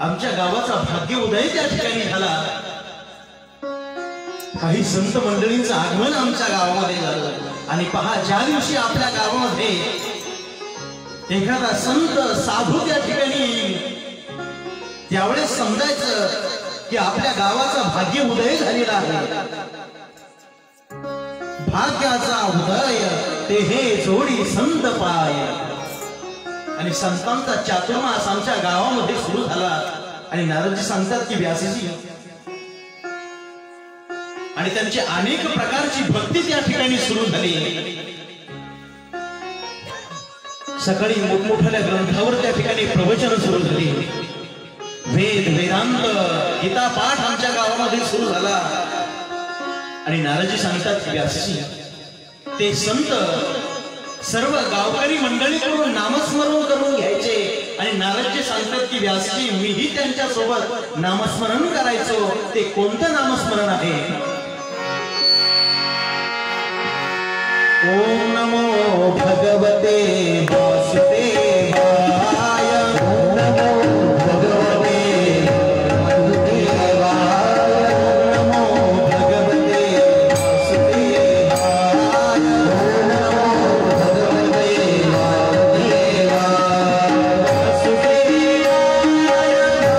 आमच्या गावाचा भाग्य उदय त्या ठिकाणी झाला। काही संत मंडळींचं आगमन आमच्या गावामध्ये झालं आणि पहा, ज्या दिवशी आपल्या गावामध्ये एखादा संत साधू त्या ठिकाणी येईल त्यावेळेस समजायचं की आपल्या गावाचा भाग्य उदय झालेला आहे। भाग्याचा उदय ते हे जोडी संत पाय। आणि संतांचा चातुर्मास आमच्या गावामध्ये सुरू झाला आणि नारदजी सांगतात की व्यासजी आणि त्यांची अनेक प्रकारची भक्ती त्या ठिकाणी सुरू झाली। सकाळी मोठमोठ्या ग्रंथावर त्या ठिकाणी प्रवचन सुरू झाली। वेद वेदांत गीता पाठ आमच्या गावामध्ये सुरू झाला आणि नारदजी सांगतात की व्यासजी ते संत सर्व गावकरी मंडळीकडून नामस्मरण करून घ्यायचे आणि नारदजी सांगतात की व्यासजी मीही त्यांच्या सोबत नामस्मरण करायचो। ते कोणतं नामस्मरण आहे? ओम नमो भगवते वासुदेवाय। ओम नमो भगवते वासुदेवाय। ओम नमो भगवते वासुदेवाय। ओम नमो भगवते वासुदेवाय। वासुदेवाय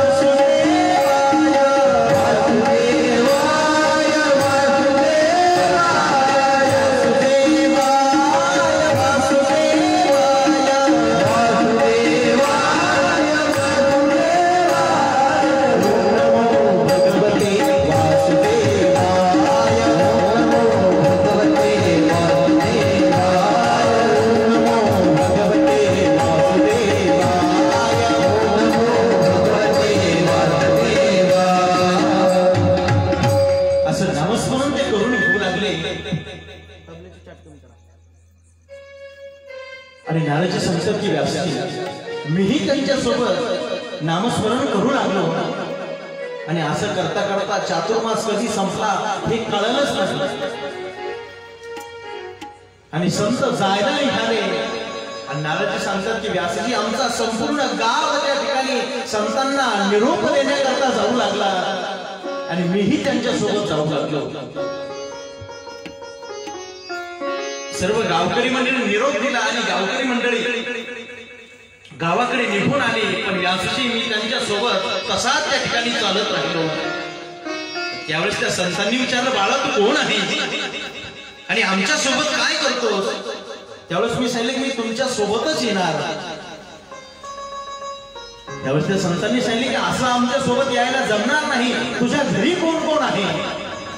आणि नारदजी सांगतात की व्यासजी मीही त्यांच्या सोबत नामस्मरण करू लागलो आणि असं करता करता चातुर्मास कधी संपला हे कळलंच नाही आणि संत जायला निघाले आणि नारदजी सांगतात की व्यासजी आमचा संपूर्ण गाव त्या ठिकाणी संतांना निरोप देण्याकरता जाऊ लागला आणि मीही त्यांच्या सोबत जाऊ लागलो। सर्व गावकरी मंडळी निरोप दिला आणि गावकरी मंडळी गावाकडे निघून आले, पण व्यासजी मी त्यांच्या सोबत तसाच त्या ठिकाणी चालत राहिलो। त्यावेळेस त्या संतांनी विचारलं बाळा तू कोण आहे आणि आमच्या सोबत काय करतोस? त्यावेळेस मी सांगितलं की मी तुमच्या सोबतच येणार। त्यावेळेस त्या संतांनी सांगितले की असं आमच्या सोबत यायला जमणार नाही, तुझ्या घरी कोण कोण आहे?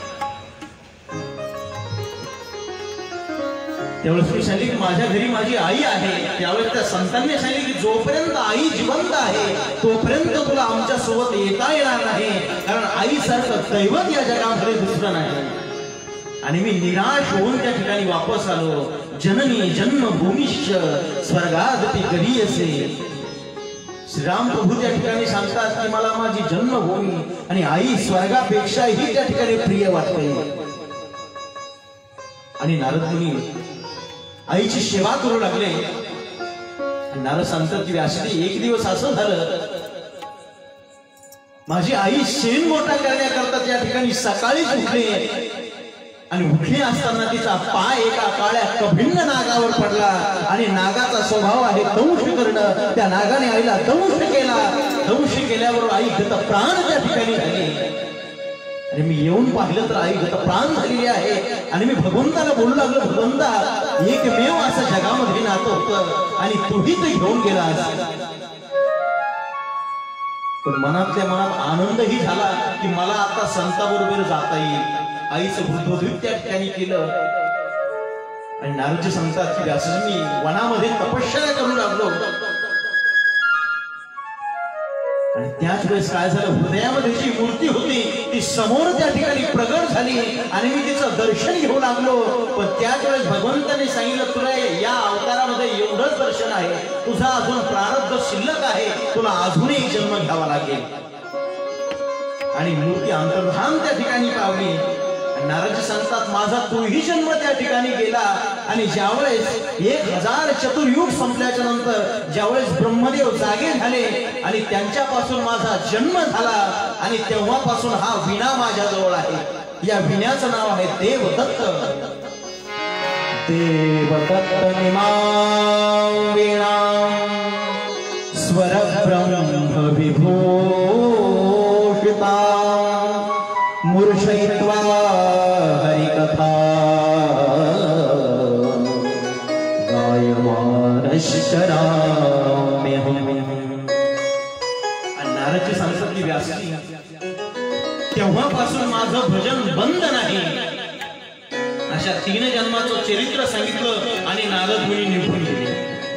त्यावेळेस मी सांगितले की माझ्या घरी माझी आई आहे। त्यावेळेस त्या संतांनी सांगितले की जोपर्यंत आई जिवंत आहे तोपर्यंत तुला आमच्या सोबत येता येणार नाही, कारण आईसारखं दैवत या जगामध्ये दुसरं नाही। आणि मी निराश होऊन त्या ठिकाणी वापस आलो। जननी जन्मभूमिश्च स्वर्गादपि गरीयसे। श्रीराम प्रभू त्या ठिकाणी सांगतात की मला माझी जन्मभूमी आणि आई स्वर्गापेक्षाही त्या ठिकाणी प्रिय वाटते। आणि नारद मुनी आईची सेवा करू लागले। नारद सांगतात की व्यासजी एक दिवस असं झालं माझी आई शेण मोठा करण्याकरता त्या ठिकाणी सकाळीच उठली आणि उठली असताना तिचा पाय एका काळ्या कभिन्न नागावर पडला आणि नागाचा स्वभाव आहे दंश करणं। त्या नागाने आईला दंश केला। दंश केल्यावर आई गतप्राण त्या ठिकाणी झाली आणि मी येऊन पाहिलं तर आई गतप्राण झालेली आहे आणि मी भगवंताला बोलू लागलो भगवंता एकमेव असं जगामध्ये नातं होतं आणि तूही ते घेऊन गेलास। पण मनातल्या मनात आनंदही झाला की मला आता संताबरोबर जाता येईल। आईचं बुद्धोद्योग त्या ठिकाणी केलं आणि नारदजी सांगतात की व्यासजी मी वनामध्ये तपश्चर्या करू लागलो आणि त्याच वेळेस काय झालं हृदयामध्ये जी मूर्ती होती ती समोर त्या ठिकाणी प्रगट झाली आणि मी तिचं दर्शन घेऊ लागलो। पण त्याच वेळेस भगवंताने सांगितलं तुला या अवतारामध्ये एवढंच दर्शन आहे, तुझा अजून प्रारब्ध शिल्लक आहे, तुला अजून एक जन्म घ्यावा लागेल। आणि मूर्ती अंतर्धान त्या ठिकाणी पावली नारद सांगतात माझा तोही जन्म त्या ठिकाणी गेला आणि ज्यावेळेस 1000 चतुर्युग संपल्याच्या नंतर ज्यावेळेस ब्रह्मदेव जागे झाले आणि त्यांच्यापासून माझा जन्म झाला आणि तेव्हापासून हा विणा माझ्या जवळ आहे। या विण्याचं नाव आहे देवदत्त। देवदत्त निमां वीणां स्वर ब्रह्म विभूषितां मूर्छयित्वा हरिकथा नारदजी सांगतात की व्यासजी तेव्हापासून माझं भजन बंद नाही। अशा 3 जन्माचं चरित्र सांगितलं आणि नारद मुनी निघून गेले।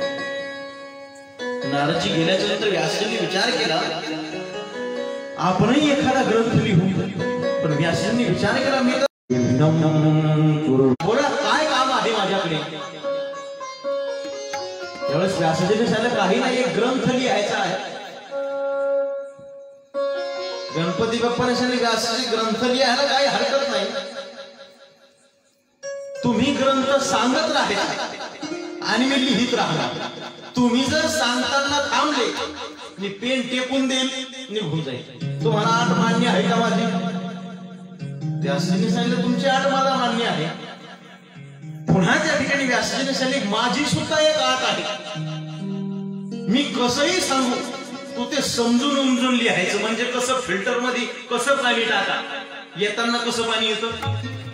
नारदजी गेल्याच्या नंतर व्यासजींनी विचार केला आपणही एखादा ग्रंथ लिहू, पण व्यासजींनी विचार केला मी बोला काय काम आहे माझ्याकडे। त्यावेळेस व्यासजीने सांगितलं काही नाही, एक ग्रंथ लिहायचा आहे। गणपती बाप्पाने सांगितले व्यासजी ग्रंथ लिहायला काही हरकत नाही, तुम्ही ग्रंथ सांगत राहायचा आणि मी लिहित राहणार। तुम्ही जर सांगताना थांबले मी पेन टेकून देईल निघून जाईल। तुम्हाला आठ मान्य आहे का माझी? व्यासजीने सांगितलं तुमची आठ मला मान्य आहे। पुन्हा त्या ठिकाणी व्यासजीने सांगितले माझी सुद्धा एक आट आहे, मी कसंही सांगू तू ते समजून उमजून लिहायचं। म्हणजे कसं फिल्टर मध्ये कसं पाणी टाका, येताना कसं पाणी येतं।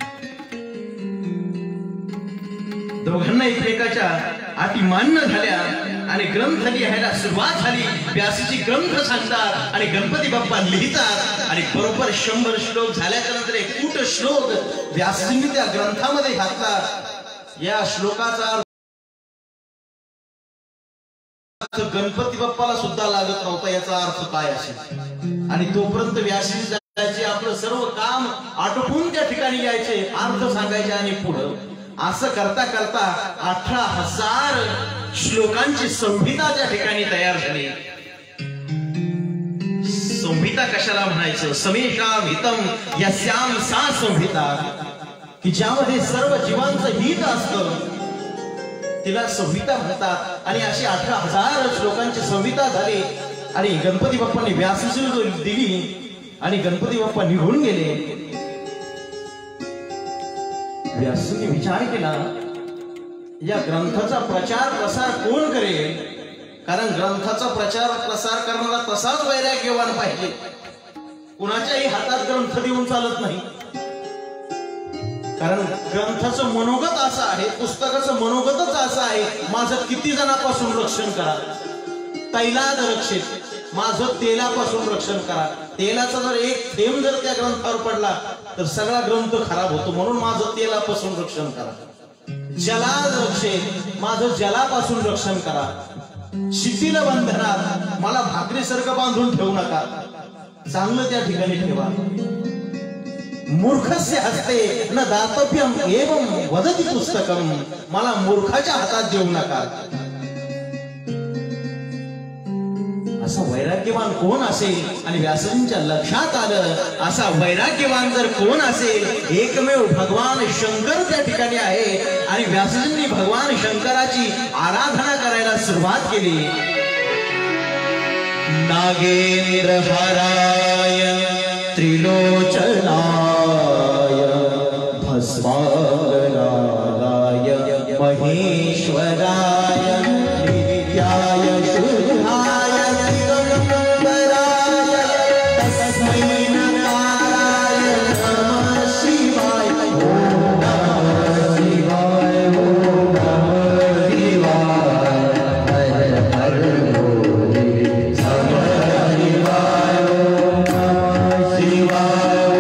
दोघांना एकमेकाच्या अटी मान्य झाल्या आणि ग्रंथ लिहायला सुरुवात झाली। व्यासजी ग्रंथ सांगतात आणि गणपती बाप्पा लिहितात आणि बरोबर 100 श्लोक झाल्याच्या नंतर एक कूट श्लोक व्यासजींनी त्या ग्रंथामध्ये घातला। या श्लोकाचा गणपती बाप्पाला सुद्धा लागत नव्हता, याचा अर्थ काय असेल। आणि तोपर्यंत व्यासजी जायचे, आपलं सर्व काम आटोपून त्या ठिकाणी यायचे, अर्थ सांगायचे आणि पुढं असं करता करता 18,000 श्लोकांची संहिता त्या ठिकाणी तयार झाली। संहिता कशाला म्हणायचं? समेषाम हितम यस्याम सा संहिता, की ज्यामध्ये सर्व जीवांचं हित असतं तिला संहिता म्हणतात। आणि अशी 18,000 श्लोकांची संहिता झाली आणि गणपती बाप्पांनी व्यासजीला दिली आणि गणपती बाप्पा निघून गेले। व्यासजींनी विचार केला या ग्रंथाचा प्रचार प्रसार कोण करेल? कारण ग्रंथाचा प्रचार प्रसार करणारा तसाच वैराग्यवान पाहिजे, कुणाच्याही हातात ग्रंथ देऊन चालत नाही। कारण ग्रंथाचं मनोगत असं आहे, पुस्तकाचं मनोगतच असं आहे माझं किती जणांपासून रक्षण करा, तैलाद रक्षित, माझं तेलापासून रक्षण करा। तेलाचा जर एक थेंब जर त्या ग्रंथावर पडला तर सगळा ग्रंथ खराब होतो, म्हणून माझं तेलापासून रक्षण करा। जलाद रक्षित, माझं जलापासून रक्षण करा। शिथिल बंधनात, मला भाकरीसारखं बांधून ठेवू नका, चांगलं त्या ठिकाणी ठेवा। मूर्खस्य हस्ते न दातव्यम एवं वदति पुस्तकम, मला मूर्खाच्या हातात देऊ नका। असा वैराग्यवान कोण असेल? आणि व्यासजींच्या लक्षात आलं असा वैराग्यवान जर कोण असेल, एकमेव भगवान शंकर त्या ठिकाणी आहे। आणि व्यासजींनी भगवान शंकराची आराधना करायला सुरुवात केली। नागेंद्र हराय त्रिलोचनाय भस्मांगनाय महेश्वराय नित्याय शुद्धाय दिगंबराय तस्मै नकाराय नमः शिवाय। ओम नमः शिवाय, ओम नमः शिवाय, हर हर भोले नमः शिवाय, ओम नमः शिवाय।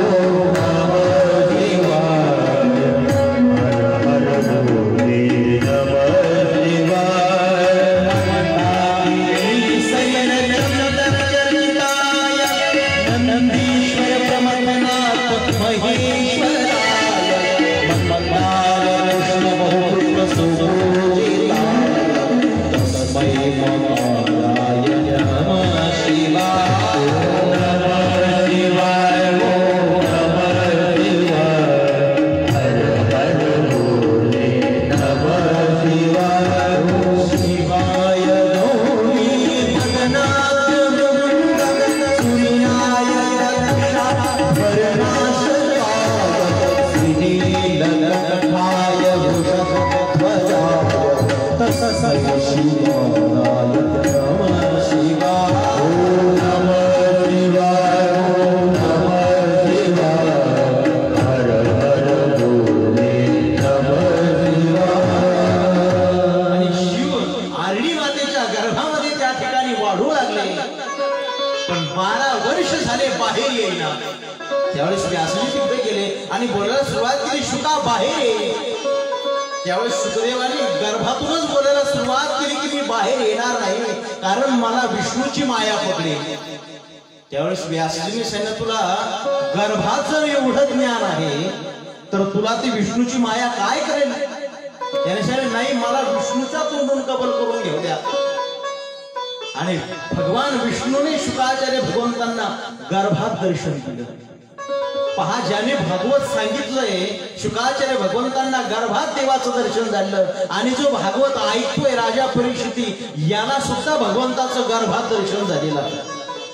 वर्ष झाले बाहेर येईना. त्यावेळेस व्यासजी तिथे गेले आणि बोलायला सुरुवात केली, शुका बाहेर ये. त्यावेळेस शुकदेवाने गर्भातूनच बोलायला सुरुवात केली की मी बाहेर येणार नाही, कारण मला विष्णूची माया पकडली. त्यावेळेस व्यासजीने सांगितलं, तुला गर्भाचं एवढं ज्ञान आहे तर तुला ती विष्णूची माया काय करेल. त्याने सांगितलं, नाही, मला विष्णूचा तोंडून कबल करून घेऊ द्या. आणि भगवान विष्णूने शुकाचार्य भगवंतांना गर्भात दर्शन दिलं. पहा, ज्याने भागवत सांगितलंय शुकाचार्य भगवंतांना गर्भात देवाचं दर्शन झालं, आणि जो भागवत ऐकतोय राजा परीक्षिती याला सुद्धा भगवंताचं गर्भात दर्शन झालेलं आहे.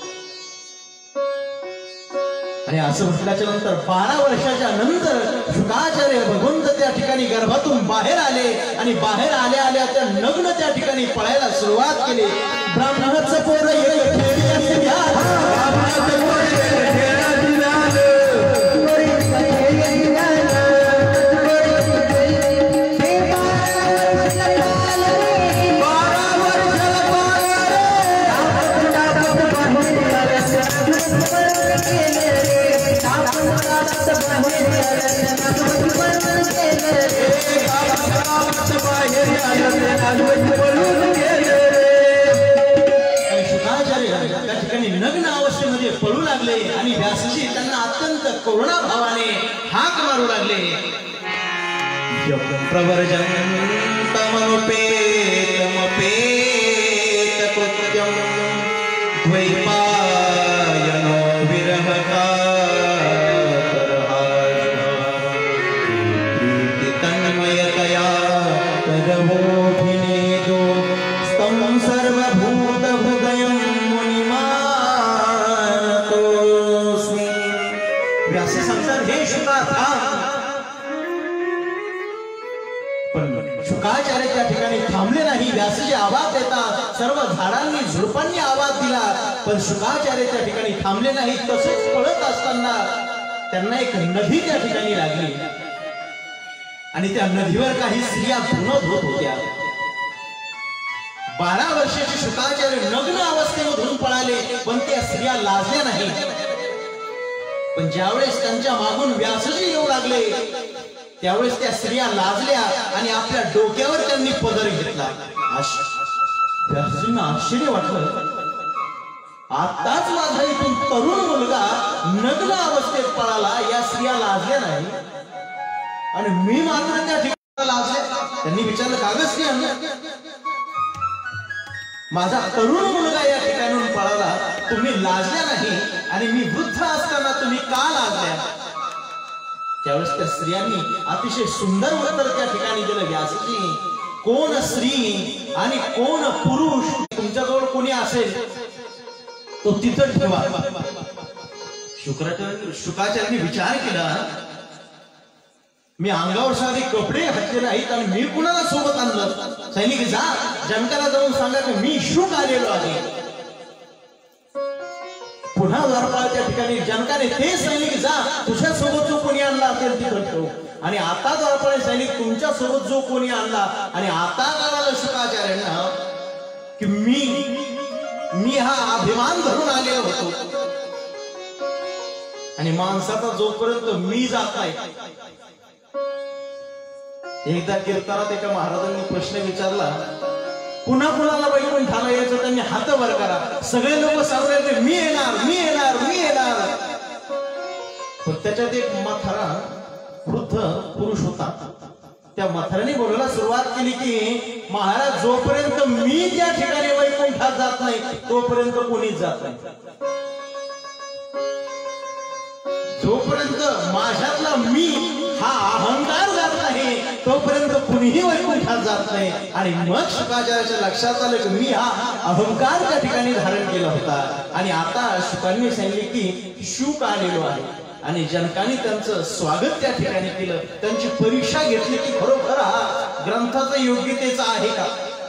आणि असं म्हटल्याच्या नंतर 12 वर्षाच्या नंतर शुकाचार्य भगवंत त्या ठिकाणी गर्भातून बाहेर आले, आणि बाहेर आल्या आल्या त्या नग्न त्या ठिकाणी पळायला सुरुवात केली. ब्राह्मणाचं पोर त्या ठिकाणी नग्न अवस्थेमध्ये पळू लागले, आणि व्यासजी त्यांना अत्यंत करुणा भावाने हाक मारू लागले. प्रवर्जन तमपेत कृत्यं द्वैपायनो विरहकातरहासः तन्मयतया तदवोभिनेदो स्तं सर्वभूतहृदयं मुनिमानतोऽस्मि. व्यासी सांगतात, हे शुका थांब. पण शुकाचार्य त्या ठिकाणी थांबले नाही. व्यासजी आवाज देतात, सर्व झाडांनी झुडपांनी आवाज दिला, पण शुकाचार्य त्या ठिकाणी थांबले नाही. तसेच पळत असताना त्यांना एक नदी त्या ठिकाणी लागली, आणि त्या नदीवर काही स्त्रिया धुणत होत होत्या. 12 वर्षाचे शुकाचार्य नग्न अवस्थेमधून पळाले, पण त्या स्त्रिया लाजल्या नाही. पण ज्यावेळेस त्यांच्या मागून व्यासजी येऊ लागले त्यावेळेस त्या स्त्रिया लाजल्या, आणि आपल्या डोक्यावर त्यांनी पदर घेतला. व्यासजींना आश्चर्य वाटलं, आताच माझा इथून तरुण मुलगा नग्न अवस्थेत पळाला, या स्त्रिया लाजल्या नाही, आणि मी मात्र त्या ठिकाणी लाजले. त्यांनी विचारलं, कागद की माझा तरुण मुलगा या ठिकाणून पळाला, तुम्ही लाजल्या नाही, आणि मी वृद्ध असताना तुम्ही का लाजल्या. त्यावेळेस त्या स्त्रियांनी अतिशय सुंदर उत्तर त्या ठिकाणी दिलं, व्यासजी, कोण स्त्री आणि कोण पुरुष तुमच्याजवळ कोणी असेल तो तिथं ठेवा. शुकाचार्यांनी विचार केला, मी अंगावर साधी कपडे घातले नाहीत, आणि मी कुणाला सोबत आणलं. सैनिक, जा जनकाला जाऊन सांगा की मी शुक आलेलो आहे. पुन्हा द्वारपाळ त्या ठिकाणी जनकाने ते सैनिक, जा तुझ्या सोबत जो कोणी आणला असेल तिथं ठेव. आणि आता द्वारपाळ सैनिक, तुमच्या सोबत जो कोणी आणला, आणि आता कळालं शुकाचार्यांना की मी हा अभिमान धरून आलेलो होतो, आणि माणसाचा जोपर्यंत मी जात नाही. एकदा कीर्तनात एका महाराजांनी प्रश्न विचारला, पुन्हा कुणाला वैकुंठाला यायचं, त्यांनी हात वर करा. सगळे लोक सांगले, मी येणार, मी येणार, मी येणार. पण त्याच्यात एक म्हातारा वृद्ध पुरुष होता. त्या म्हाताऱ्याने बोलायला सुरुवात केली की, महाराज, जोपर्यंत मी त्या ठिकाणी वैकुंठात जात नाही तोपर्यंत कोणीच जात नाही. जोपर्यंत माझ्यातला मी हा अहंकार जात नाही तोपर्यंत कुणीही वैकुंठात जात नाही. आणि मग शुकाचार्याच्या लक्षात आलं की मी हा अहंकार त्या ठिकाणी धारण केला होता, आणि आता शुकांनी सांगितले की शुक आलेलो आहे. आणि जनकाने त्यांचं स्वागत त्या ठिकाणी केलं, त्यांची परीक्षा घेतली की खरोखर हा ग्रंथाचा योग्यतेचा आहे का.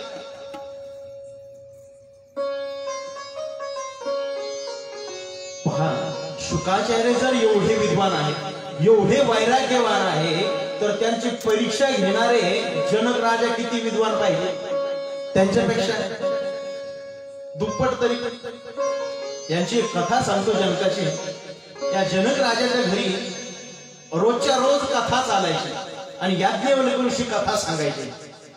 पहा, शुकाचार्य जर एवढे विद्वान आहेत, एवढे वैराग्यवान आहे, तर त्यांची परीक्षा घेणारे जनक राजा किती विद्वान पाहिजे. त्यांच्यापेक्षा दुप्पट तरी यांची एक कथा सांगतो जनकाची. या जनक राजाच्या घरी रोजच्या रोज कथा चालायची आणि याज्ञवल्क्य ऋषी कथा सांगायचे.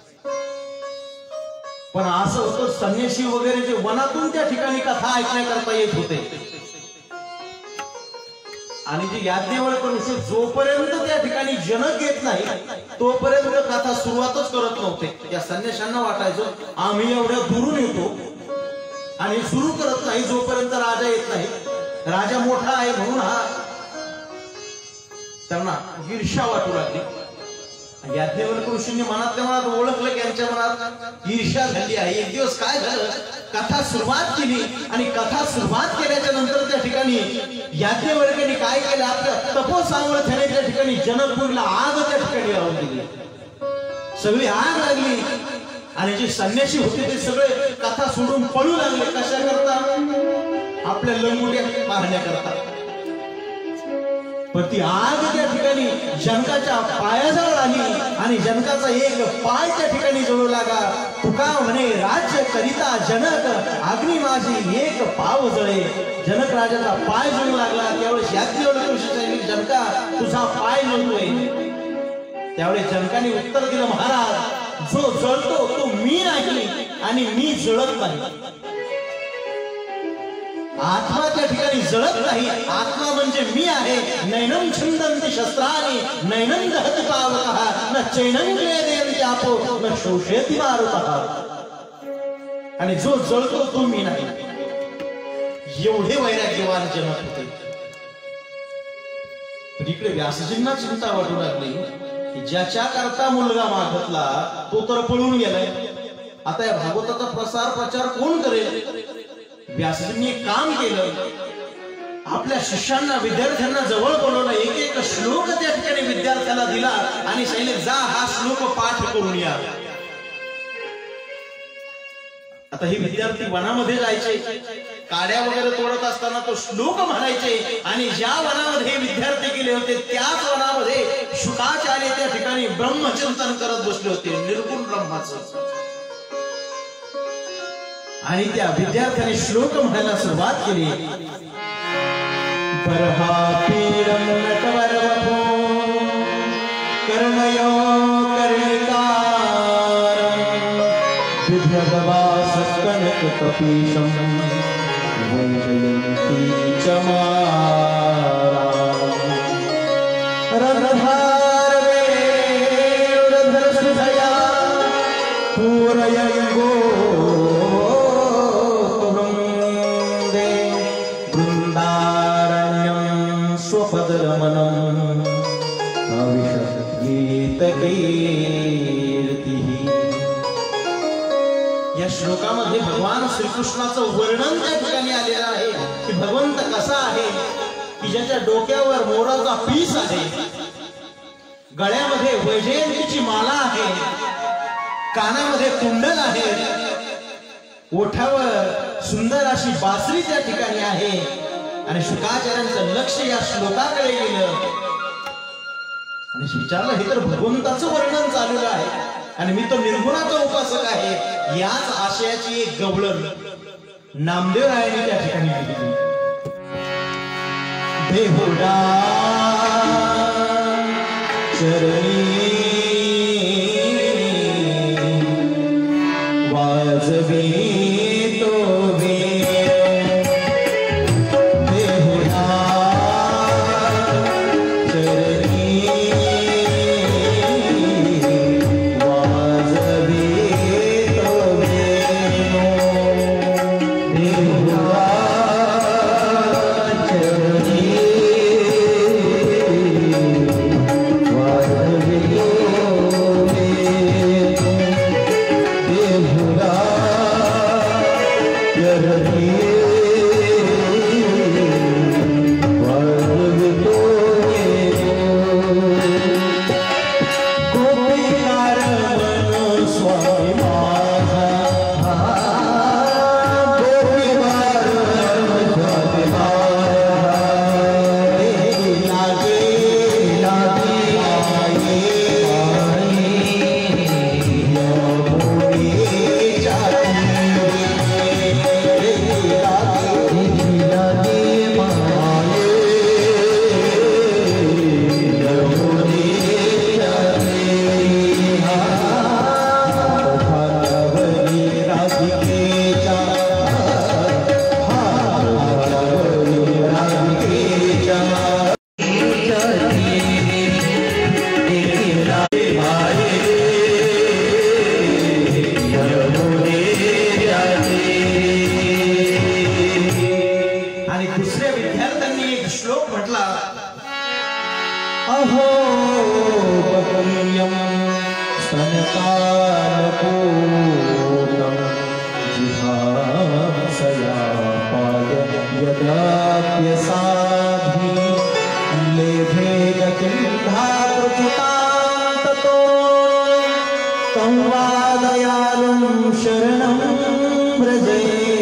पण असं होतं संन्यासी वगैरे जे वनातून त्या ठिकाणी कथा ऐकण्याकरता येत होते आणि जे याज्ञवल्क्य ऋषी जोपर्यंत त्या ठिकाणी जनक येत नाही तोपर्यंत कथा सुरुवातच करत नव्हते. या संन्याशांना वाटायचं आम्ही एवढ्या दुरून येतो आणि सुरू करत नाही जोपर्यंत राजा येत नाही. राजा मोठा आहे म्हणून हा त्यांना ईर्ष्या वाटू लागली. याज्ञवल्क्य ऋषींनी मनातल्या मनात ओळखलं की यांच्या मनात ईर्ष्या झाली आहे. एक दिवस काय झालं, कथा सुरुवात केली आणि कथा सुरुवात केल्याच्या नंतर त्या ठिकाणी याज्ञवल्क्यांनी काय केलं, आपल्या तपोसामर्थ्याने त्या ठिकाणी जनकपूरला आग त्या ठिकाणी लावून दिली. सगळी आग लागली आणि जे संन्यासी होते ते सगळे कथा सोडून पळू लागले. कशा करता? आपल्या लंगोट्या पाहण्याकरता. पण ती आग त्या ठिकाणी जनकाच्या पायाजवळ आली आणि जनकाचा एक पाय त्या ठिकाणी जळू लागा. तुका म्हणे राज्य करिता जनक अग्नी माझी एक पाव जळे. जनक राजाचा पाय जळू लागला. त्यावेळेस याज्ञवल्क्य ऋषी सांगितले जनका तुझा पाय जळतोय. त्यावेळेस जनकाने उत्तर दिलं महाराज जो जळतो तो मी नाही आणि मी जळत नाही. आत्मा त्या ठिकाणी जळत नाही. आत्मा म्हणजे मी आहे. नैनम छिंदन्ति शस्त्राणि नैनम दहति पावकः न चैनं क्लेदयन्ति आपो न शोषयति मारुतः. आणि जो जळतो तो मी नाही. एवढे वैराग्यवान जनक होते. पण इकडे व्यासजींना चिंता वाटू लागली की ज्याच्या करता मुलगा मागितला तो तर पळून गेलाय. आता या भागवताचा प्रचार कोण करेल? व्यासजींनी एक काम केलं, आपल्या शिष्यांना विद्यार्थ्यांना जवळ बोलवलं. एक एक श्लोक त्या ठिकाणी विद्यार्थ्याला दिला आणि सांगितले जा हा श्लोक पाठ करून या. आता हे विद्यार्थी वनामध्ये जायचे, काड्या वगैरे तोडत असताना तो श्लोक म्हणायचे आणि ज्या वनामध्ये हे विद्यार्थी गेले होते त्याच वनामध्ये शुकाचार्य त्या ठिकाणी ब्रह्मचिंतन करत बसले होते, निर्गुण ब्रह्माचं. आणि त्या विद्यार्थ्याने श्लोक म्हणायला सुरुवात केली. बर्हापीडं नटवरवपो कर्णयो कर्णिकारं विभ्रदवासकनककपीशं वैजयन्ती च मारां रन्धारवेणुरधरसुधया पूरयङ्गो या श्लोकामध्ये भगवान श्रीकृष्णाचं वर्णन त्या ठिकाणी आलेलं आहे की भगवंत कसा आहे की ज्याच्या डोक्यावर मोराचा पीस आहे, गळ्यामध्ये वैजयंतीची माला आहे, कानामध्ये कुंडल आहे, ओठावर सुंदर अशी बासरी त्या ठिकाणी आहे. आणि शुकाचार्यांचं लक्ष या श्लोकाकडे गेलं आणि विचारलं हे तर भगवंताचं वर्णन चालू आहे आणि मी तो निर्गुणाचा उपासक आहे. याच आशयाची एक गवळण नामदेव रायांनी त्या ठिकाणी दिली. देहुडा चरणी वाजवी तो दुसऱ्या विद्यार्थ्यांनी एक श्लोक म्हटला, अहो बकुल्यम स्तनकालपूर्णं जिहांसया पाय यदाप्यसाधि लेभे गतिं धातृचुतां ततो तं वा दयालुं शरणं व्रजे.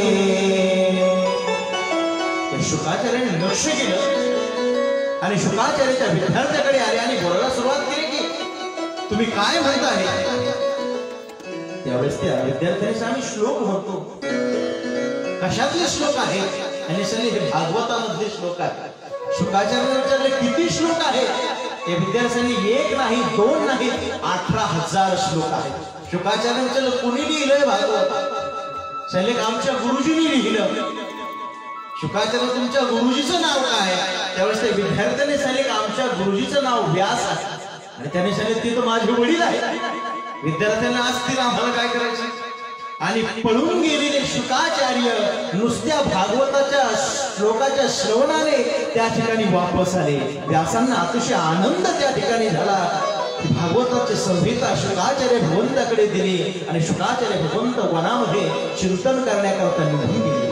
शुकाचार्याने लक्ष केलं आणि शुकाचार्याच्या विद्यार्थ्याकडे आले आणि बोलायला सुरुवात केली की तुम्ही काय म्हणताय. त्यावेळेस त्या विद्यार्थ्याने आम्ही श्लोक म्हणतो. कशातले श्लोक आहेत? आणि हे भागवतामधले श्लोक आहेत. शुकाचार्याने विचारले किती श्लोक आहेत? त्या विद्यार्थ्यांनी एक नाही, दोन नाही, 18,000 श्लोक आहेत. शुकाचार्याने विचारलं कोणी लिहिलंय भागवत? शैलेख आमच्या गुरुजींनी लिहिलं. शुकाचार्य तुमच्या गुरुजीचं नाव काय? त्यावेळेस त्या विद्यार्थ्याने सांगितले आमच्या गुरुजीचं नाव व्यास आहे. आणि त्याने सांगितले ते तर माझे वडील आहे. विद्यार्थ्यांना असतील आम्हाला काय करायचं. आणि पळून गेलेले शुकाचार्य नुसत्या भागवताच्या श्लोकाच्या श्रवणाने त्या ठिकाणी वापस आले. व्यासांना अतिशय आनंद त्या ठिकाणी झाला. भागवताची संहिता शुकाचार्य भगवंताकडे दिली आणि शुकाचार्य भगवंत वनामध्ये चिंतन करण्याकरता निघून गेले.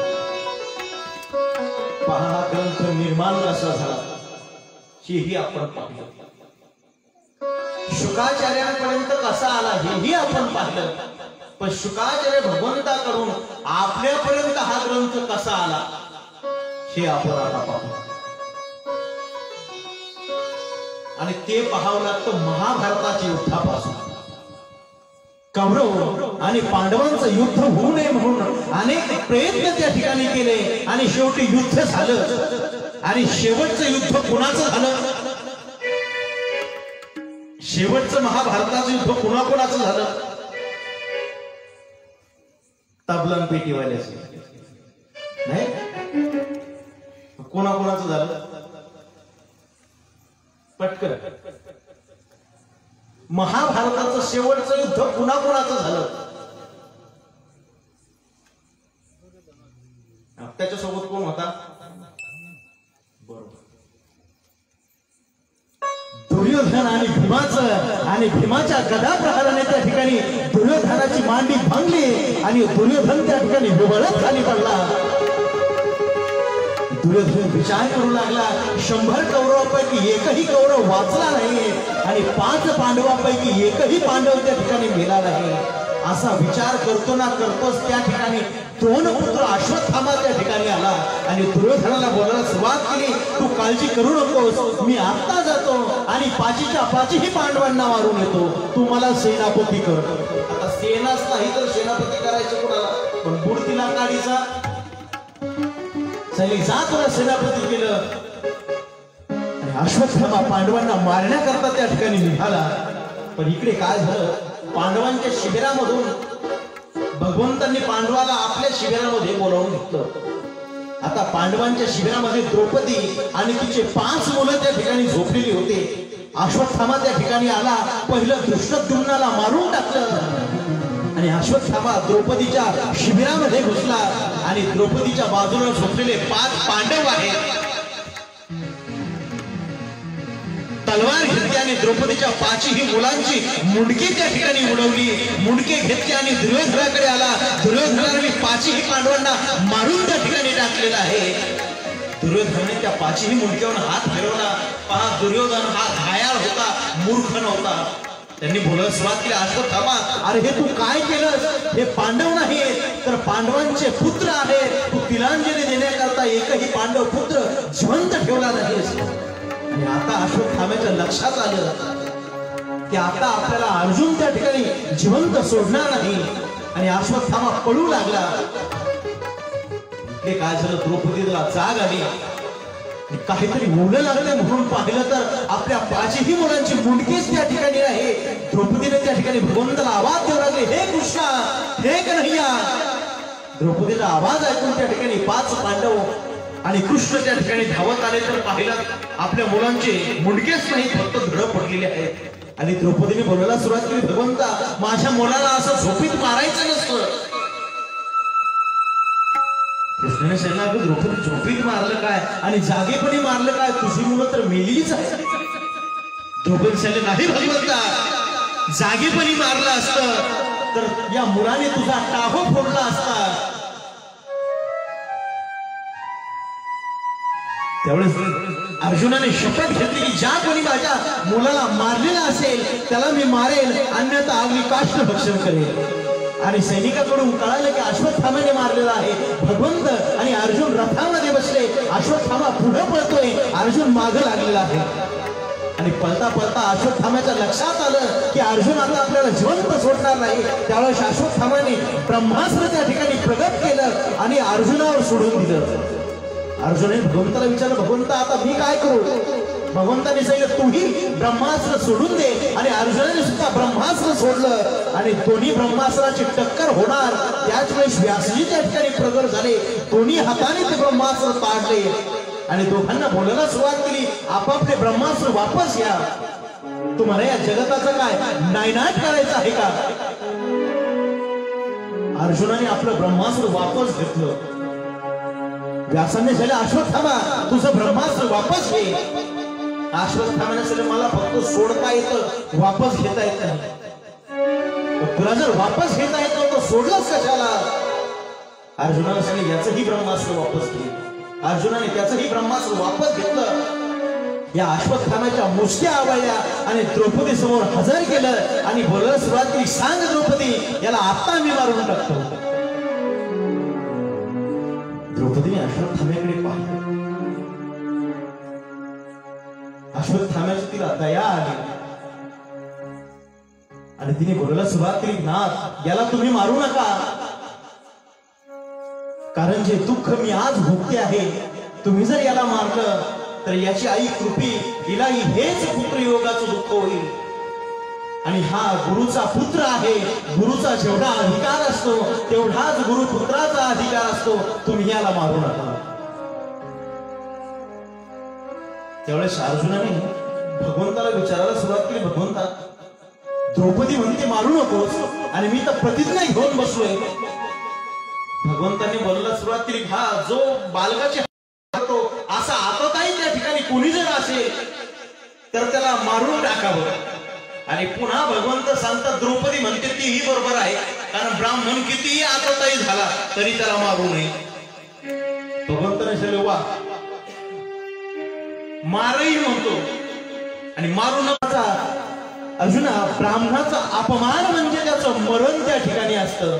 हा ग्रंथ निर्माण कसा झाला हेही आपण पाहिलं. शुकाचार्यांपर्यंत कसा आला हेही आपण पाहिलं. पण शुकाचार्य भगवंताकडून आपल्यापर्यंत हा ग्रंथ कसा आला हे आपण आता पाहू. आणि ते पाहावं लागतं महाभारताच्या युद्धापासून. कौरव आणि पांडवांचं युद्ध होऊ नये म्हणून अनेक प्रयत्न त्या ठिकाणी केले आणि शेवटी युद्ध झालं. आणि शेवटचं युद्ध कुणाचं झालं? शेवटचं महाभारताचं युद्ध कुणाकुणाचं झालं? तबलन पेटीवाल्याचं नाही, कोणाकोणाचं झालं? पटकन. महाभारताचं शेवटचं युद्ध कुणाकुणाचं झालं? त्याच्यासोबत कोण होता? बरोबर, दुर्योधन आणि भीमाचं. आणि भीमाच्या गदा प्रहाराने त्या ठिकाणी दुर्योधनाची मांडी भांगली आणि दुर्योधन त्या ठिकाणी विवळत खाली पडला. दुर्योधन विचार करू लागला 100 कौरवांपैकी एकही कौरव वाचला नाही आणि 5 पांडवांपैकी एकही पांडव त्या ठिकाणी मेला नाही. असा विचार करतो ना करतोच त्या ठिकाणी 2 पुत्र अश्वत्थामा त्या ठिकाणी आला आणि दुर्योधनाला बोलायला सुरुवात केली, तू काळजी करू नकोस, मी आता जातो आणि 5च्या 5 पांडवांना मारून येतो, तू मला सेनापती कर. आता सेनाच नाही तर सेनापती करायचं कोणाला? पण बुडतीला काढीचा सैनिक जा तुला सेनापती केलं. आणि अश्वत्थामा पांडवांना मारण्याकरता त्या ठिकाणी निघाला. पण इकडे काय झालं? पांडवांच्या शिबिरामधून भगवंतांनी पांडवाला आपल्या शिबिरामध्ये बोलावून घेतलं. आता पांडवांच्या शिबिरामध्ये द्रौपदी आणि तिचे 5 मुलं त्या ठिकाणी झोपलेली होते. अश्वत्थामा त्या ठिकाणी आला, पहिलं धृष्टद्युम्नाला मारून टाकलं आणि अश्वत्थामा द्रौपदीच्या शिबिरामध्ये घुसला आणि द्रौपदीच्या बाजूला झोपलेले 5 पांडव आहेत. तलवार घेतली आणि द्रौपदीच्या 5ही मुलांची मुंडकी त्या ठिकाणी उडवली. मुंडके घेतली आणि दुर्योधनाकडे आला. दुर्योधनाने 5ही पांडवांना मारून त्या ठिकाणी टाकलेला आहे. दुर्योधनाने त्या 5ही मुंडक्यावर हात फिरवला. पहा, दुर्योधन हा घायाळ होता, मूर्ख नव्हता. त्यांनी बोलायला सुरुवात केली, अश्वत्थामा अरे हे तू काय केलंस? हे पांडव नाही तर पांडवांचे पुत्र आहेत. तू तिलांजली देण्याकरता एकही पांडव पुत्र जिवंत ठेवला नाहीस. आणि आता अश्वत्थाम्याच्या लक्षात आलं की आता आपल्याला अर्जुन त्या ठिकाणी जिवंत सोडणार नाही आणि अश्वत्थामा पळू लागला. हे काय झालं? द्रौपदीला जाग आली. काहीतरी मुलं लागले म्हणून पाहिलं तर आपल्या 5ही मुलांची मुंडकीच त्या ठिकाणी आहे. द्रौपदीने त्या ठिकाणी भगवंताला आवाज देऊ लागले, हे कृष्णा, हे कन्हैया. द्रौपदीचा आवाज ऐकून त्या ठिकाणी 5 पांडव आणि कृष्ण त्या ठिकाणी धावत आले तर पाहिलं आपल्या मुलांचे मुंडकेच नाही, फक्त धड पडलेले आहेत. आणि द्रौपदीने बोलायला सुरुवात केली, भगवंता माझ्या मुलाला असं झोपीत मारायचं नसतं. कृष्णाने सांगितलं अगं द्रौपदी झोपीत मारलं काय आणि जागेपणी मारलं काय, तुझी मुलं तर मेलीच आहे. द्रौपदी सांगितलं नाही भगवंता, जागेपणी मारलं असतं तर या मुलाने तुझा टाहो फोडला असता. त्यावेळेस अर्जुनाने शपथ घेतली की ज्या कोणी माझ्या मुलाला मारलेला असेल त्याला मी मारेल, अन्यथा अग्नी काष्ठ भक्षण करेल. आणि सैनिकाकडून कळालं की अश्वत्थामाने मारलेला आहे भगवंत, आणि अर्जुन रथामध्ये बसले. अश्वत्थामा पुढे पळतोय, अर्जुन मागं लागलेला आहे. आणि पळता पळता अश्वत्थामाच्या लक्षात आलं की अर्जुन आता आपल्याला जिवंत सोडणार नाही. त्यावेळेस अश्वत्थामाने ब्रह्मास्त्र त्या ठिकाणी प्रगट केलं आणि अर्जुनावर सोडून दिलं. अर्जुनाने भगवंताला विचारलं, भगवंता आता मी काय करू? भगवंताने सांगितलं तूही ब्रह्मास्त्र सोडून दे. आणि अर्जुनाने सुद्धा ब्रह्मास्त्र सोडलं आणि दोन्ही ब्रह्मास्त्राची टक्कर होणार. त्याच वेळेस व्यासजी त्या ठिकाणी प्रगट झाले, दोन्ही हाताने ते ब्रह्मास्त्र ताडले आणि दोघांना बोलायला सुरुवात केली, आपापले ब्रह्मास्त्र वापस घ्या. तुम्हाला या जगताचं काय नायनाट करायचं आहे का? अर्जुनाने आपलं ब्रह्मास्त्र वापस घेतलं. व्यासाने झाले, अश्वत्थामा तुझं ब्रह्मास्त्र वापस घे. अश्वत्थामाने झाले, मला फक्त सोडता येतं, वापस घेता येत नाही. तुला जर वापस घेता येतं तर सोडलंच कशाला? अर्जुनाने सांगितलं याचंही ब्रह्मास्त्र वापस घे. अर्जुनाने त्याचंही ब्रह्मास्त्र वापस घेतलं. या अश्वत्थामाच्या मुसक्या आवळल्या आणि द्रौपदी समोर हजर केलं आणि बोलायला सुरुवात केली, सांग द्रौपदी, याला आता मी मारून टाकतो. द्रौपदीने अश्वत्थाम्याकडे पाहिलं. अश्वत्थाम्याची तिला दया आली आणि तिने बोलायला सुरुवात केली, नाथ याला तुम्ही मारू नका, कारण जे दुःख मी आज भोगते आहे, तुम्ही जर याला मारलं तर याची आई कृपी हिलाही हेच पुत्रयोगाचं दुःख होईल. आणि हा गुरुचा पुत्र आहे, गुरुचा जेवढा अधिकार असतो तेवढाच गुरुपुत्राचा अधिकार असतो, तुम्ही याला मारू नका. त्यावेळेस अर्जुनाने भगवंताला विचारायला सुरुवात केली, भगवंता द्रौपदी म्हणते मारू नकोस आणि मी तर प्रतिज्ञा घेऊन बसलोय. भगवंतांनी बोलायला सुरुवात केली, हा जो बालकाचे तो असा आताही त्या ठिकाणी कोणी जर असेल तर त्याला मारून टाकावं. आणि पुन्हा भगवंत सांगतात, द्रौपदी म्हणते तीही बरोबर आहे, कारण ब्राह्मण कितीही आताही झाला तरी त्याला मारू नये. भगवंताने सांगितले, वा मारही म्हणतो आणि मारू नका. अर्जुना, ब्राह्मणाचा अपमान म्हणजे त्याचं मरण त्या ठिकाणी असतं.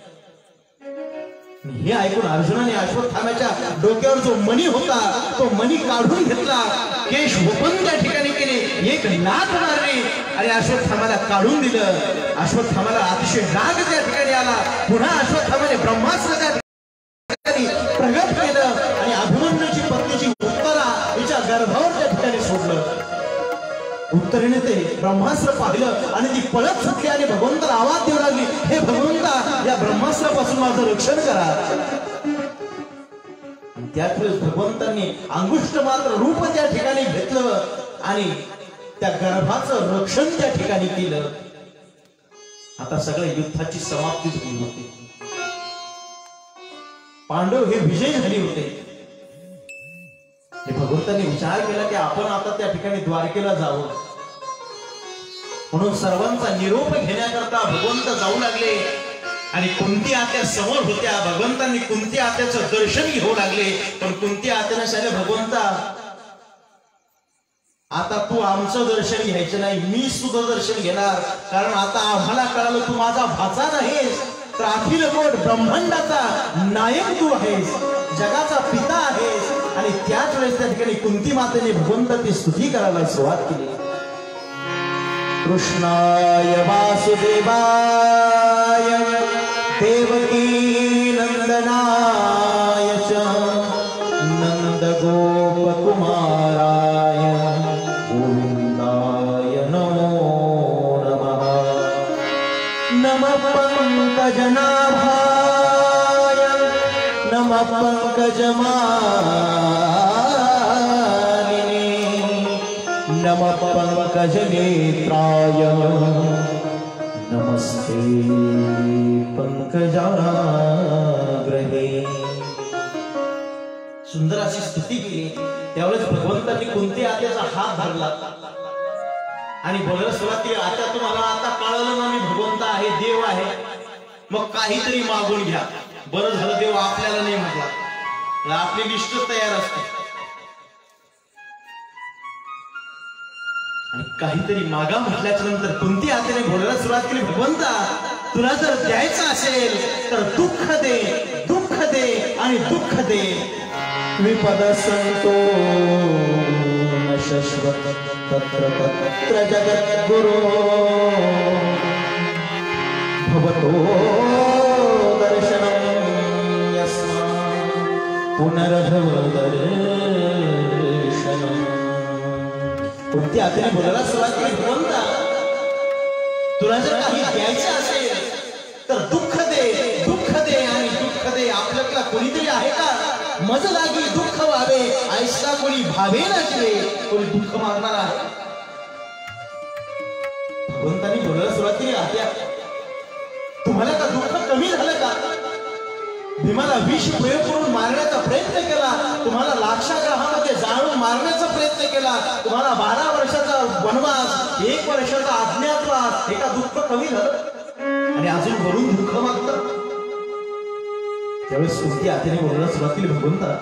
हे ऐकून अर्जुनाने अश्वत्थाम्याच्या डोक्यावर जो मणी होता तो मणी काढून घेतला, केश ओपन त्या ठिकाणी केले, एक लाथ मारली आणि अश्वत्थामाला काढून दिलं. अश्वत्थामाला अतिशय राग त्या ठिकाणी आला. पुन्हा अश्वत्थामाने ब्रह्मास्त्र त्या ठिकाणी प्रगट केलं आणि अभिमन्यूची पत्नीची उत्तरा हिच्या गर्भावर त्या ठिकाणी सोडलं. उत्तरेने ते ब्रह्मास्त्र पाहिलं आणि ती पळत सुटली आणि भगवंताला आवाज देऊ लागली, हे भगवंता, या ब्रह्मास्त्रापासून माझं रक्षण करा. त्यावेळेस भगवंतांनी अंगुष्ठ मात्र रूप त्या ठिकाणी घेतलं आणि त्या गर्भाचं रक्षण त्या ठिकाणी केलं. आता सगळ्या युद्धाची समाप्ती झाली होती. पांडव हे विजयी झाले होते. हे भगवंतांनी विचार केला की आपण आता त्या ठिकाणी द्वारकेला जावं. म्हणून सर्वांचा निरोप घेण्याकरता भगवंत जाऊ लागले आणि कुंती आत्या समोर होत्या. भगवंतांनी कुंती आत्याचं दर्शन घेऊ लागले. पण कुंती आत्याने सांगितलं, भगवंता आता तू आमचं दर्शन घ्यायचं नाही, मी तुझं दर्शन घेणार, कारण आता आम्हाला कळालं तू माझा भाचा नाहीस, तर अखिल कोट ब्रह्मांडाचा नायक तू आहेस, जगाचा पिता आहेस. आणि त्याच वेळेस त्या ठिकाणी कुंती मातेने भगवंताची स्तुती करायला सुरुवात केली. कृष्णाय वासुदेवाय देवकी नंदनाय च नंद गोप कुमाराय गोविंदाय नमो नमः. नमः पंकजनाभाय नमः पंकजमालिने नमः पंकजनेत्राय नमस्ते पंकजाग्रहे. सुंदर अशी स्तुती केली. त्यावेळेस भगवंतांनी कुंती आत्याचा हात धरला आणि बोलायला सुरुवात केली, आता तुम्हाला आता कळलं ना मी भगवंत आहे, देव आहे, मग काहीतरी मागून घ्या. बरं झालं देव आपल्याला नाही म्हटला, आपली लिस्ट तयार असते. आणि काहीतरी मागा म्हटल्याच्या नंतर कुंती आत्याने बोलायला सुरुवात केली, भगवंता तुला जर द्यायचं असेल तर दुःख दे, दुःख दे आणि दुःख दे. विपद संतो न शश्वत तत्र तत्र जगद्गुरो भवतो दर्शनं यस्मात् पुनर्भव दर्शनम्. कुंती आत्याने बोलायला सुरुवात केली, भगवंता तुला जर काही द्यायचं असेल तर दुःख दे, दुःख दे आणि दुःख दे. आपल्याला कोणीतरी आहे का मज लागी दुःख व्हावे ऐसा कोणी भावे नसले, कोणी दुःख मागणार आहे. भगवंतांनी बोलायला सुरुवात केली, आत्या तुम्हाला का दुःख कमी झालं का? भीमाला विष प्रयोग करून मारण्याचा प्रयत्न केला, तुम्हाला लाक्षाग्रहामध्ये जाळून मारण्याचा प्रयत्न केला, तुम्हाला 12 वर्षाचा वनवास, 1 वर्षाचा अज्ञातवास, हे का दुःख कमी झालं आणि अजून वरून दुःख मागतं? त्यावेळेस कुंती आत्याने बोलायला सुरुवात केली, भगवंता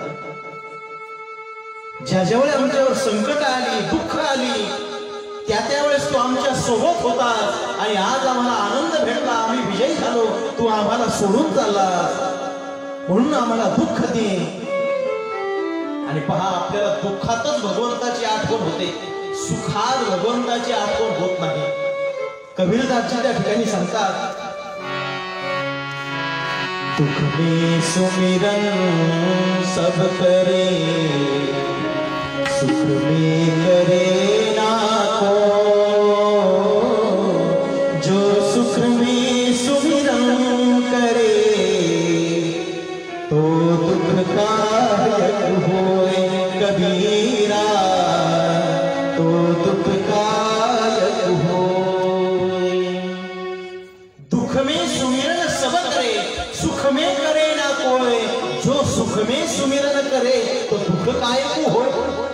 ज्या ज्यावेळी आमच्यावर संकट आली, दुःख आली, त्यावेळेस तू आमच्या सोबत होता आणि आज आम्हाला आनंद भेटला, आम्ही विजयी झालो, तू आम्हाला सोडून चालला, म्हणून आम्हाला दुःख दे. आणि पहा आपल्याला दुःखातच भगवंताची आठवण होते, सुखात भगवंताची आठवण होत नाही. कबीरदासजी त्या ठिकाणी सांगतात, दुख में सुमिरन सब करे, सुख में करे ना को. जो सुख में सुमिरन करे तो दुख कायक होए कबीरा, तो दुख कायक होए. दुख में सुमिरन सब करे, सुख में करे ना कोय. जो सुख में सुमिरन करे तो दुःख काय होय.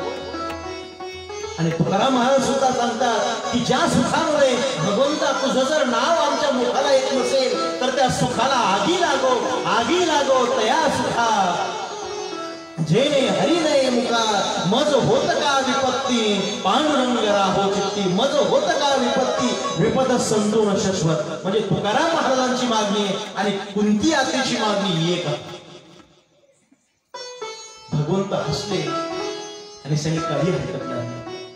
आणि तुकाराम महाराज सुद्धा सांगतात की ज्या सुखामुळे भगवंता तुझं जर नाव आमच्या मुखाला येत नसेल तर त्या सुखाला आगी लागो, आगी लागो तया सुखा. जेणे हरी नये मुका मज होत का विपत्ती, पांडुरंग राहो चित्ती. मज होत का विपत्ती, विपद संतो न शश्वत. म्हणजे तुकाराम महाराजांची मागणी आणि कुंती आत्याची मागणी एक. भगवंत हसले आणि सांगितले काही हरकत नाही.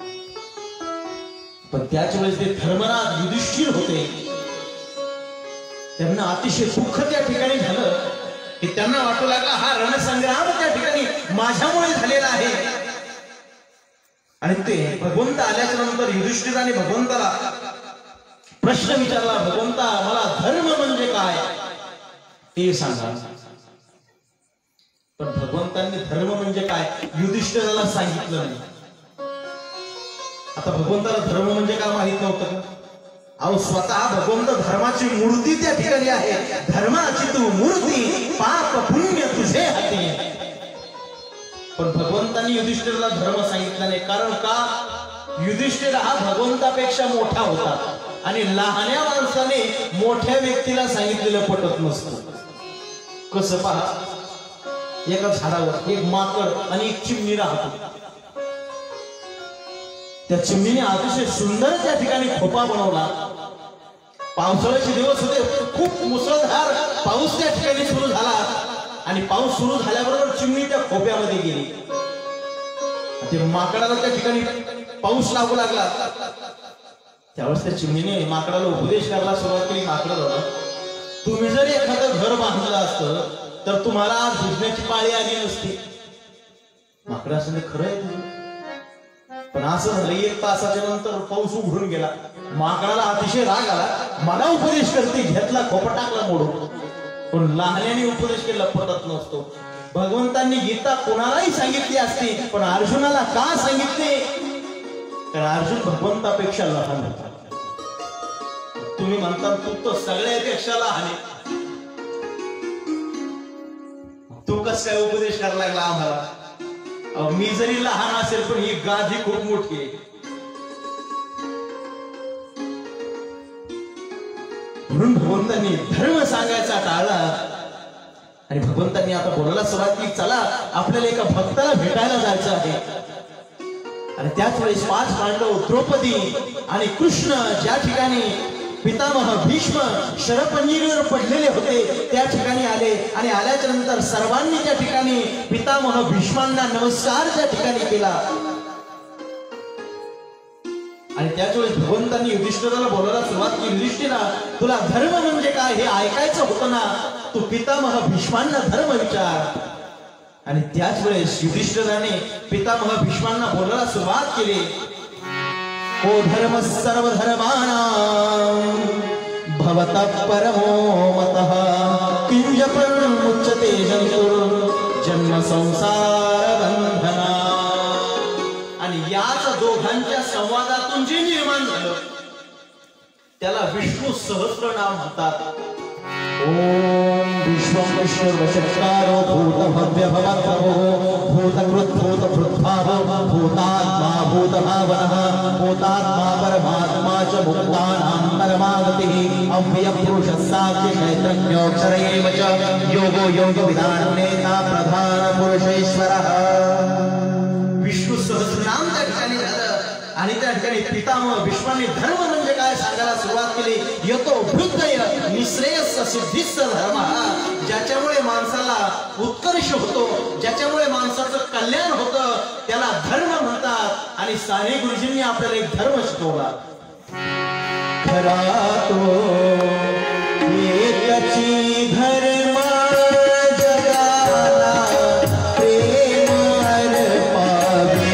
पण त्याच वेळेस ते धर्मराज युधिष्ठिर होते, त्यांना अतिशय दुःख त्या ठिकाणी झालं की त्यांना वाटू लागला हा रणसंग्राम त्या ठिकाणी माझ्यामुळे झालेला आहे. आणि ते भगवंत आल्याच्या नंतर युधिष्ठिराने भगवंताला प्रश्न विचारला, भगवंता मला धर्म म्हणजे काय ते सांगा. पण भगवंतांनी धर्म म्हणजे काय युधिष्ठिराला सांगितलं नाही. आता भगवंताला धर्म म्हणजे काय माहित नव्हतं का? अहो स्वतः भगवंत धर्माची मूर्ती त्या ठिकाणी आहे. धर्माची तू मूर्ती, पाप पुण्य तुझे हाती. पण भगवंतांनी युधिष्ठिराला धर्म सांगितला नाही. कारण का? युधिष्ठिर हा भगवंतापेक्षा मोठा होता आणि लहान्या माणसाने मोठ्या व्यक्तीला सांगितलेलं पटत नसतं. कसं पहा, एका झाडावर एक माकड आणि एक चिमणी राहतो. त्या चिमणीने अतिशय सुंदर त्या ठिकाणी खोपा बनवला. पावसाळ्याचे दिवस होते, खूप मुसळधार पाऊस त्या ठिकाणी सुरू झाला आणि पाऊस सुरू झाल्याबरोबर चिमणी त्या खोप्यामध्ये गेली. ते माकडाला त्या ठिकाणी पाऊस लागू लागला. त्यावेळेस त्या चिमणीने माकडाला उपदेश करायला सुरुवात केली. माकड झालं, तुम्ही जर एखादं घर बांधलं असतं तर तुम्हाला आज भिजण्याची पाळी आली नसती. माकड असं खरं आहे तुझं, पण असं झालं 1 तासाच्या नंतर पाऊस उघडून गेला. माकडाला अतिशय राग आला, मला उपदेश करते, घेतला खोपा टाकला मोडून. पण लहान्याने उपदेश केला पटत नसतो. भगवंतांनी गीता कोणालाही सांगितली असती, पण अर्जुनाला का सांगितले? कारण अर्जुन भगवंतापेक्षा लहान होता. तुम्ही म्हणता तू तर सगळ्यापेक्षा लहान आहे, तू कस काय उपदेश करायला लागला आम्हाला? मी जरी लहान असेल पण ही गादी खूप मोठी आहे. म्हणून भगवंतांनी धर्म सांगायचा टाळला आणि भगवंतांनी आता बोलायला सुरुवात केली, चला आपल्याला एका भक्ताला भेटायला जायचं आहे. आणि त्याच वेळेस 5 पांडव, द्रौपदी आणि कृष्ण ज्या ठिकाणी पितामह भीष्म शरपंजिरीवर पडलेले होते त्या ठिकाणी आले. आणि आल्याच्या नंतर सर्वांनी त्या ठिकाणी पितामह भीष्मांना नमस्कार त्या ठिकाणी केला. आणि त्याच वेळेस भगवंतांनी युधिष्ठिराला बोलायला सुरुवात केली, युधिष्ठिरा तुला धर्म म्हणजे काय हे ऐकायचं होतं ना, तू पितामह भीष्मांना धर्म विचार. आणि त्याच वेळेस युधिष्ठिराने पितामह भीष्मांना बोलायला सुरुवात केली, ओ धर्म सर्व धर्माणां भवतः परमो मतः किंजपं मुच्यते जंतुर् जन्म संसार बंधना. आणि याच दोघांच्या संवादातून जे निर्माण झालं त्याला विष्णू सहस्रनाम म्हणतात. ओम विश्वं विष्णुर्वशत्कारो भूतभव्य भवत्प्रभो भूतकृत् भूतभृद्भावो भूतात्मा भूतभावनः भूतात्मा परमात्मा च भूतानां परमागतिः अव्ययपुरुषः साक्षी चैतन्योऽक्षर एव च योगो योगविदां नेता प्रधान पुरुषेश्वरः. विष्णू सहस्रनाम त्या ठिकाणी झालं आणि त्या ठिकाणी पितामह भीष्मांनी धर्म म्हणजे काय सांगायला सुरुवात केली. यतो भृतय निश्रेयस सिद्धिस्स धर्म, ज्याच्यामुळे माणसाला उत्कर्ष होतो, ज्याच्यामुळे माणसाचं कल्याण होतं त्याला धर्म म्हणतात. आणि साने गुरुजींनी आपल्याला एक धर्म शिकवला, खरा तो एकची धर्म जगाला प्रेम अर्पावे.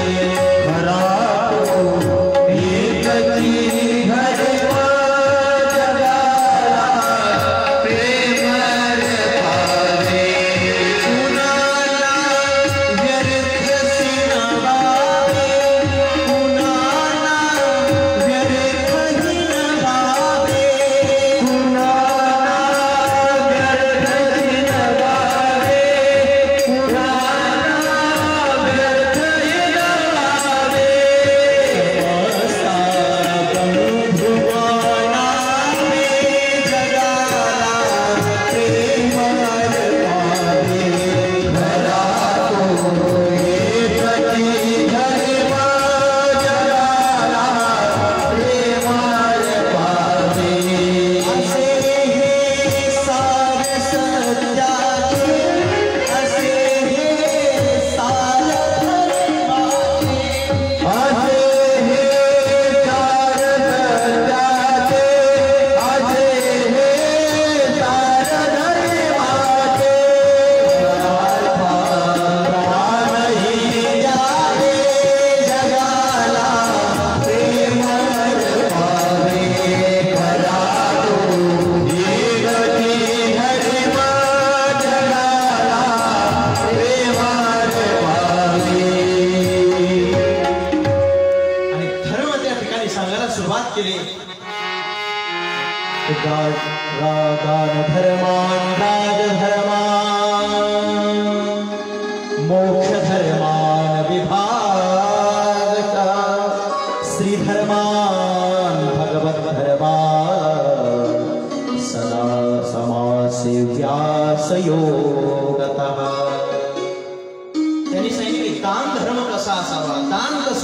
त्यांनी सांगितले दान धर्म कसा असावा, दान कसं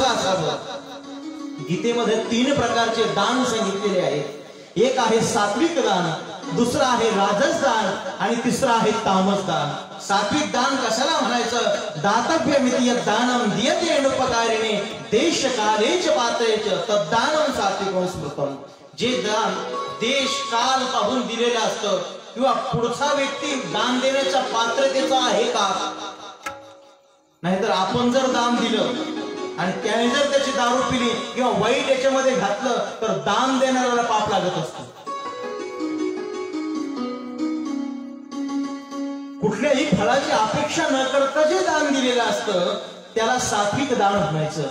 असावं. गीतेमध्ये 3 प्रकारचे दान सांगितलेले आहेत. एक आहे सात्विक दान, दुसरा आहे राजस दान आणि तिसरा आहे तामस दान. सात्विक दान कशाला म्हणायचं, दातव्यमिति यद्दानं दीयते अनुपकारिणे देश कालेच पात्रेच तद्दानं सात्विकं स्मृतम्. जे दान देश काल पाहून दिलेलं असतं किंवा पुढचा व्यक्ती दान देण्याच्या पात्रतेचा आहे का, नाहीतर आपण जर दान दिलं आणि त्याने जर त्याची दारू पिली किंवा वाईट याच्यामध्ये घातलं तर दान देणाऱ्याला पाप लागत असतो. कुठल्याही फळाची अपेक्षा न करता जे दान दिलेलं असतं त्याला सात्विक दान म्हणायचं.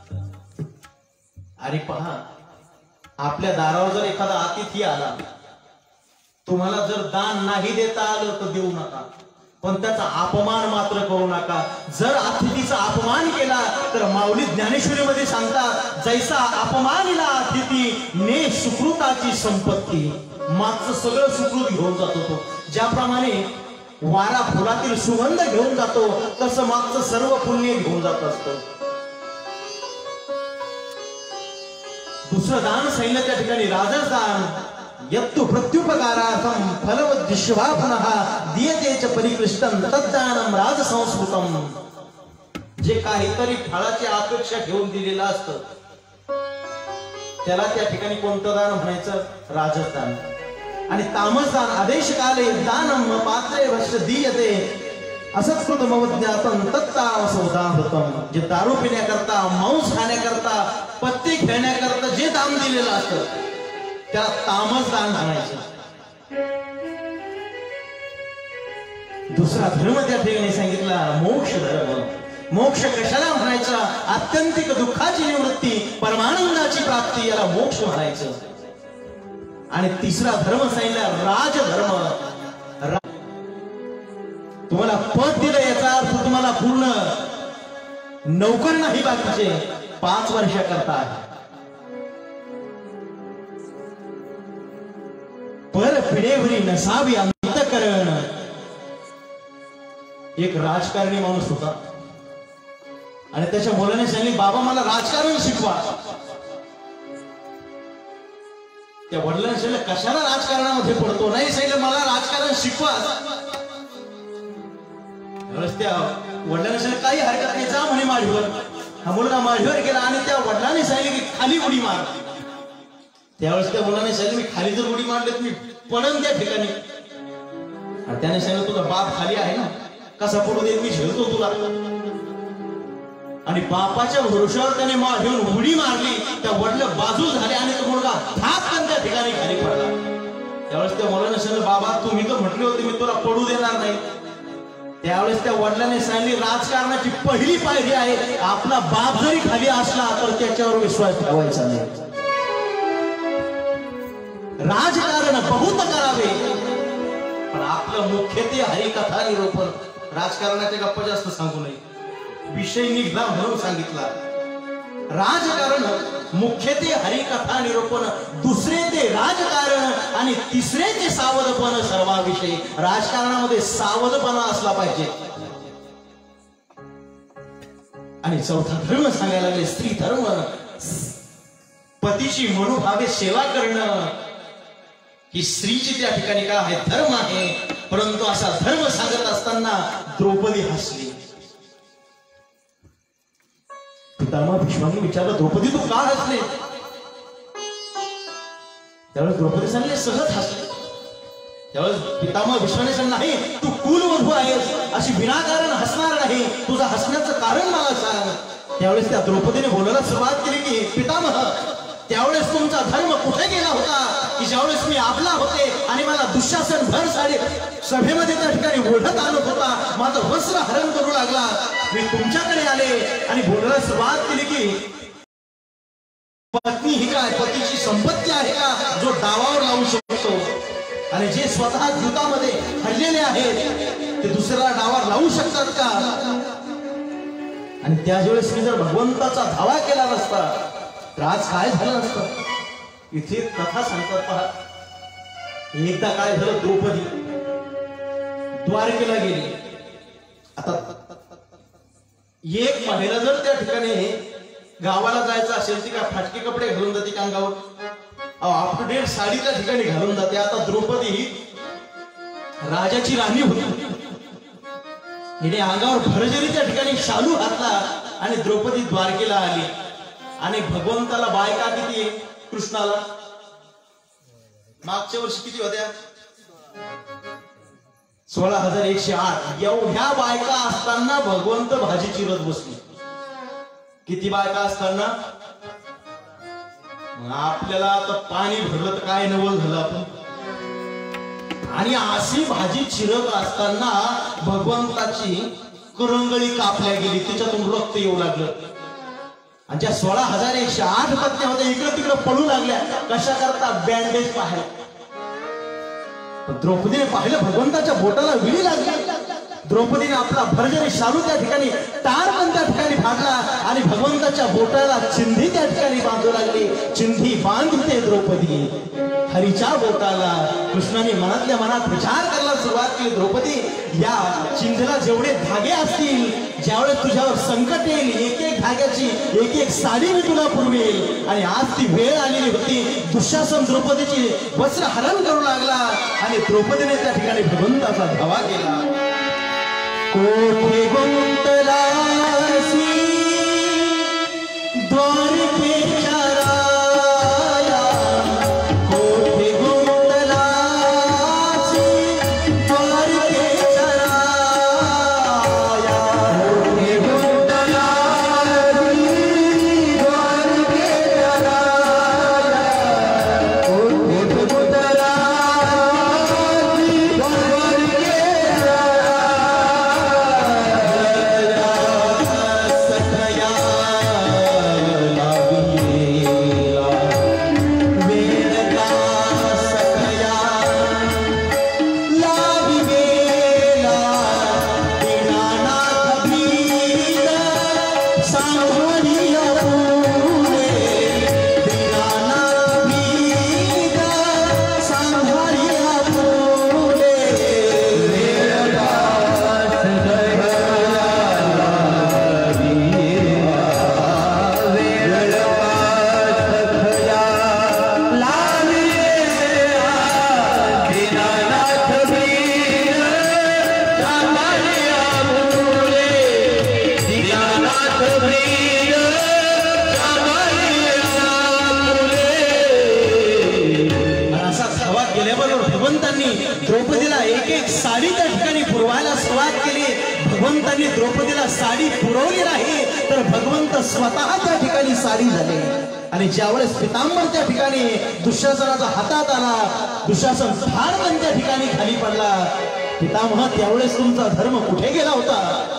आणि पहा, आपल्या दारावर जर एखादा अतिथी आला, तुम्हाला जर दान नाही देता आलं तर देऊ नका. पण त्याचा अपमान मात्र करू नका. जर अतिथीचा अपमान केला तर माऊली ज्ञानेश्वरीमध्ये सांगतात, जैसा अपमानिला अतिथी ने सुकृताची संपत्ती. मागचं सगळं सुकृत घेऊन जातो तो. ज्याप्रमाणे वारा फुलातील सुगंध घेऊन जातो तसं मागचं सर्व पुण्य घेऊन जात असतं. दुसरं दान सांगितलं त्या ठिकाणी राजस दान. यत्तु प्रत्युपकारार्थम फलवद्दिश्वा पुनः दीयते च परिकृष्टं तद्दानं राजसंस्कृतम. जे काहीतरी फळाची अपेक्षा घेऊन दिलेलं असतं त्याला त्या ठिकाणी कोणतं दान म्हणायचं? राजसदान. आणि तामसदान आदेश काले दानम पात्रे वश्य दीयते असत्कृतमवज्ञातं तत्तावसोदाहृतम. जे दारू पिण्याकरता, मांस खाण्याकरता, पत्ते खेळण्याकरता जे दान दिलेलं असतं त्या तामसदान म्हणायचं. दुसरा धर्म त्या ठिकाणी सांगितला मोक्ष धर्म. मोक्ष कशाला म्हणायचा? आत्यंतिक दुःखाची निवृत्ती, परमानंदाची प्राप्ती, याला मोक्ष म्हणायचं. आणि तिसरा धर्म सांगितला राजधर्म. तुम्हाला पद दिलं याचा अर्थ तुम्हाला पूर्ण नोकर नाही बाकीचे 5 वर्ष करता. पर पिढेवरी नसावी अंतःकरण. एक राजकारणी माणूस होता आणि त्याच्या मुलाने सांगितले, बाबा मला राजकारण शिकवा. त्या वडिलांनी सांगितलं, कशाला राजकारणामध्ये पडतो? नाही सांगितलं, मला राजकारण शिकवा. त्या वडिलांनी सांगितलं, काही हरकत नाही, जा म्हणे माढीवर. हा मुलगा माढीवर गेला आणि त्या वडिलांनी सांगितलं की खाली उडी मार. त्यावेळेस त्या मुलाने सांगितलं, मी खाली जर उडी मारली तर मी पडन त्या ठिकाणी. आणि त्याने सांगितलं, तुझा बाप खाली आहे ना, कसा पडू दे, मी झेलतो तुला. आणि बापाच्या भरोशावर त्याने घेऊन उडी मारली. त्या वडील बाजू झाले आणि तो मुलगा धापकन त्या ठिकाणी खाली पडला. त्यावेळेस त्या मुलाने सांगितलं, बाबा तुम्ही तर म्हटले होते मी तुला पडू देणार नाही. त्यावेळेस त्या वडिलांनी सांगितले, राजकारणाची पहिली पायरी आहे, आपला बाप जरी खाली असला तर त्याच्यावर विश्वास ठेवायचा नाही. राजकारण बहुत करावे पण आपलं मुख्य ते हरिकथा निरूपण. राजकारणाच्या गप्पा जास्त सांगू नये, विषय निघला म्हणून सांगितला. राजकारण मुख्य ते हरिकथा निरूपण, दुसरे ते राजकारण आणि तिसरे ते सावधपण सर्वाविषयी. राजकारणामध्ये सावधपणा असला पाहिजे. आणि चौथा धर्म सांगायला लागले स्त्री धर्म. पतीची मनोभावे सेवा करणं ही स्त्रीची त्या ठिकाणी काय आहे? धर्म आहे. परंतु असा धर्म सांगत असताना द्रौपदी हसली. पितामह भीष्मांनी विचारलं, द्रौपदी तू का हसले? त्यावेळेस द्रौपदी सांगले, सहज हसले. त्यावेळेस पितामह भीष्माने सांगितलं, नाही तू कुलवधू आहेस, अशी विनाकारण हसणार नाही, तुझं हसण्याचं कारण मला सांग. त्यावेळेस त्या द्रौपदीने बोलायला सुरुवात केली की पितामह, त्यावेळेस तुमचा धर्म कुठे गेला होता की ज्यावेळेस मी आपला होते आणि मला दुःशासन भर साडे सभेमध्ये त्या ठिकाणी ओढत आणत होता, माझं वस्त्र हरण करू लागला, मी तुमच्याकडे आले आणि बोलायला सुरुवात केली की पत्नी ही काय पतीची संपत्ती आहे का जो डावावर लावू शकतो? आणि जे स्वतः युद्धामध्ये हरलेले आहेत ते दुसऱ्याला डावावर लावू शकतात का? आणि त्याच वेळेस मी जर भगवंताचा धावा केला नसता तर आज काय झालं असतं? इथे कथा सांगतात पहा. एकदा काय झालं, द्रौपदी द्वारकेला गेली. आता एक महिला जर त्या ठिकाणी गावाला जायचं असेल ती काय फाटके कपडे घालून जाते का अंगावर? अप टू डेट साडी त्या ठिकाणी घालून जाते. आता द्रौपदी ही राजाची राणी होती. हिने अंगावर भरजरी त्या ठिकाणी शालू घातला आणि द्रौपदी द्वारकेला आली. आणि भगवंताला बायका किती आहे? कृष्णाला मागच्या वर्षी किती होत्या? 16,108. एवढ्या बायका असताना भगवंत भाजी चिरत बसली. किती बायका असताना? आपल्याला आता पाणी भरलं तर काय नवल झालं आपण. आणि अशी भाजी चिरत असताना भगवंताची करंगळी कापल्या गेली, त्याच्यातून रक्त येऊ लागलं. आणि ज्या 16,108 पत्न्या होत्या इकडे तिकडे पडू लागल्या. कशा करता? बँडेज पाहायला. द्रौपदीने पाहिलं भगवंताच्या बोटाला विळी लागली. द्रौपदीने आपला भरजरी शालू त्या ठिकाणी तार पण त्या ठिकाणी फाडला आणि भगवंताच्या बोटाला चिंधी त्या ठिकाणी बांधू लागली. चिंधी बांधते द्रौपदी हरीच्या बोटाला. कृष्णाने मनातल्या मनात विचार करायला सुरुवात केली, द्रौपदी या चिंधीला जेवढे धागे असतील, ज्यावेळेस तुझ्यावर संकट येईल, एक एक धाग्याची एक एक साडी मी तुला पुरवेल. आणि आज ती वेळ आलेली होती. दुःशासन द्रौपदीची वस्त्र हरण करू लागला आणि द्रौपदीने त्या ठिकाणी भगवंताचा धावा केला. कोठे गुंतलासी द्वारकेच्या राया, कोठे गुंतलासी द्वारकेच्या राया, कोठे गुंतलासी द्वारकेच्या राया, कोठे गुंतलासी द्वारकेच्या द्रौपदीला एक एक साडी त्या ठिकाणी पुरवायला सुरुवात केली. भगवंतांनी द्रौपदीला साडी पुरवली नाही तर भगवंत स्वतः त्या ठिकाणी साडी झाले. आणि ज्यावेळेस पितांबर त्या ठिकाणी दुःशासनाच्या हातात आला, दुःशासन फार त्या ठिकाणी खाली पडला. पितामह, त्यावेळेस तुमचा धर्म कुठे गेला होता?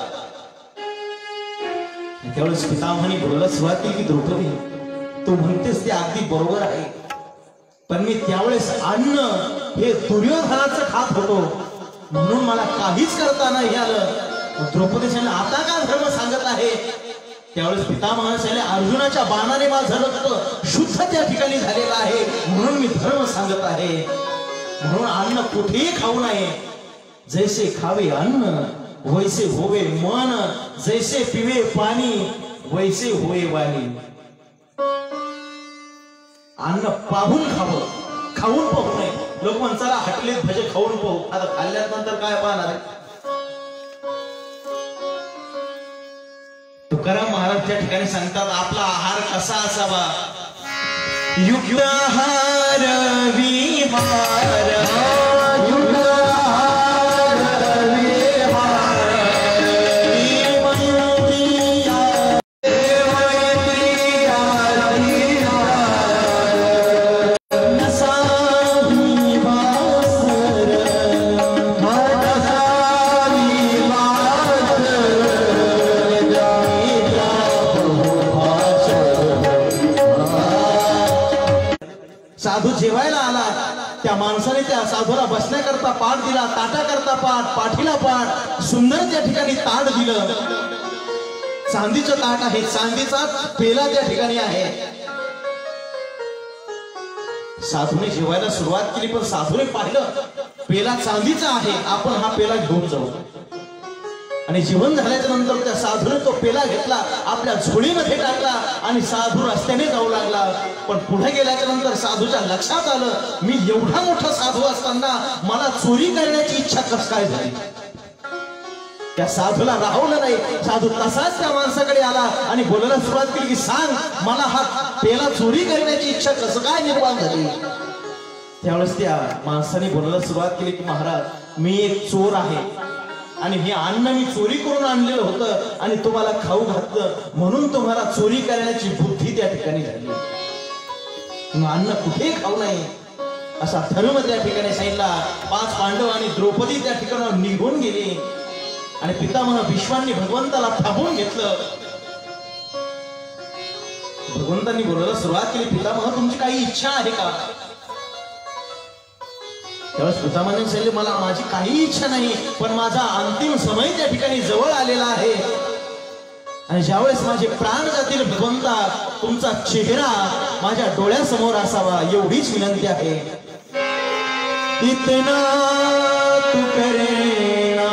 त्यावेळेस पितामहाने बोलायला सुरुवात केली की द्रौपदी, तू म्हणतेस ते अगदी बरोबर आहे, पण मी त्यावेळेस अन्न हे दुर्योधनाचं खात होतो म्हणून मला काहीच करता नाही आलं. द्रौपदीने आता का धर्म सांगत आहे? त्यावेळेस पितामह सांगितले, अर्जुनाच्या बाणाने माझं रक्त शुद्ध त्या ठिकाणी झालेलं आहे म्हणून मी धर्म सांगत आहे. म्हणून अन्न कुठेही खाऊ नये. जैसे खावे अन्न वैसे होवे मन, जैसे पिवे पाणी वैसे होवे वाणी. अन्न पाहून खावं, खाऊन पाहू नये. लोक म्हणतात हटले भजे खाऊन पाहू. आता खाल्ल्यानंतर काय पाहणार आहे? तुकाराम महाराज त्या ठिकाणी सांगतात, आपला आहार कसा असावा? युक्त आहार विहार, साधू जेवायला आला, त्या माणसाने त्या साधूला बसण्याकरता पाठ दिला, ताटाकरता पाठ, पाठीला पाठ, सुंदर त्या ठिकाणी ताट दिलं. चांदीचं ताट आहे, चांदीचा पेला त्या ठिकाणी आहे. साधूने जेवायला सुरुवात केली पण साधूने पाहिलं पेला चांदीचा आहे, आपण हा पेला घेऊन जाऊ. आणि जेवण झाल्याच्या नंतर त्या साधूने तो पेला घेतला, आपल्या झोळीमध्ये टाकला आणि साधू रस्त्याने जाऊ लागला. पण पुढे गेल्याच्या नंतर साधूच्या लक्षात आलं, मी एवढा मोठा साधू असताना मला चोरी करण्याची इच्छा कस काय झाली? त्या साधूला राहवलं नाही. साधू तसाच त्या माणसाकडे आला आणि बोलायला सुरुवात केली की सांग, मला हा पेला चोरी करण्याची इच्छा कसं काय निर्माण झाली? त्यावेळेस त्या माणसाने बोलायला सुरुवात केली की महाराज, मी एक चोर आहे आणि हे अन्न मी चोरी करून आणलेलं होतं आणि तुम्हाला खाऊ घातलं म्हणून तुम्हाला चोरी करण्याची बुद्धी त्या ठिकाणी झाली. अन्न कुठे खाऊ नये असा धर्म त्या ठिकाणी सांगितला. 5 पांडव आणि द्रौपदी त्या ठिकाणावर निघून गेली आणि पितामह भीष्मांनी भगवंताला थांबवून घेतलं. भगवंतांनी बोलायला सुरुवात केली, पितामह तुमची काही इच्छा आहे का? त्यावेळेस पितामहाने सांगितले मला माझी काही इच्छा नाही, पण माझा अंतिम समय त्या ठिकाणी जवळ आलेला आहे आणि ज्यावेळेस माझे प्राण जातील भगवंता तुमचा चेहरा माझ्या डोळ्यासमोर असावा एवढीच विनंती आहे. इतना तू करेना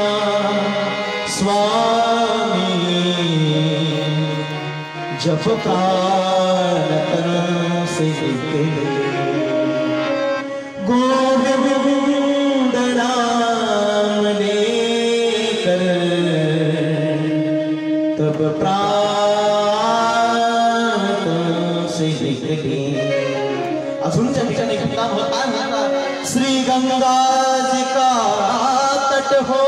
स्वामी जप प्राण तन से गोविंद नाम लेकर तब प्राण तन से निकले. अजून त्या ठिकाणी पितामह काय म्हणतात, श्री गंगा जी का तट हो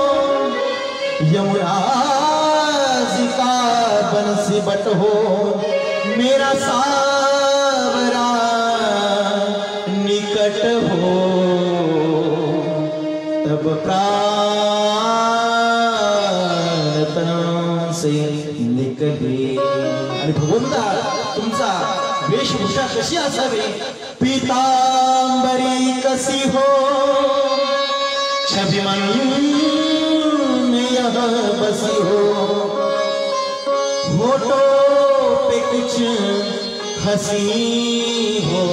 यमुना जी का बंसी बट हो मेरा सावरा निकट हो तब प्राण तन से निकले. आणि भगवंता तुमचा वेशभूषा कशी असावी, पीतांबरी कसी हो छवि मन में यह बसी हो होठों पे कुछ हंसी हो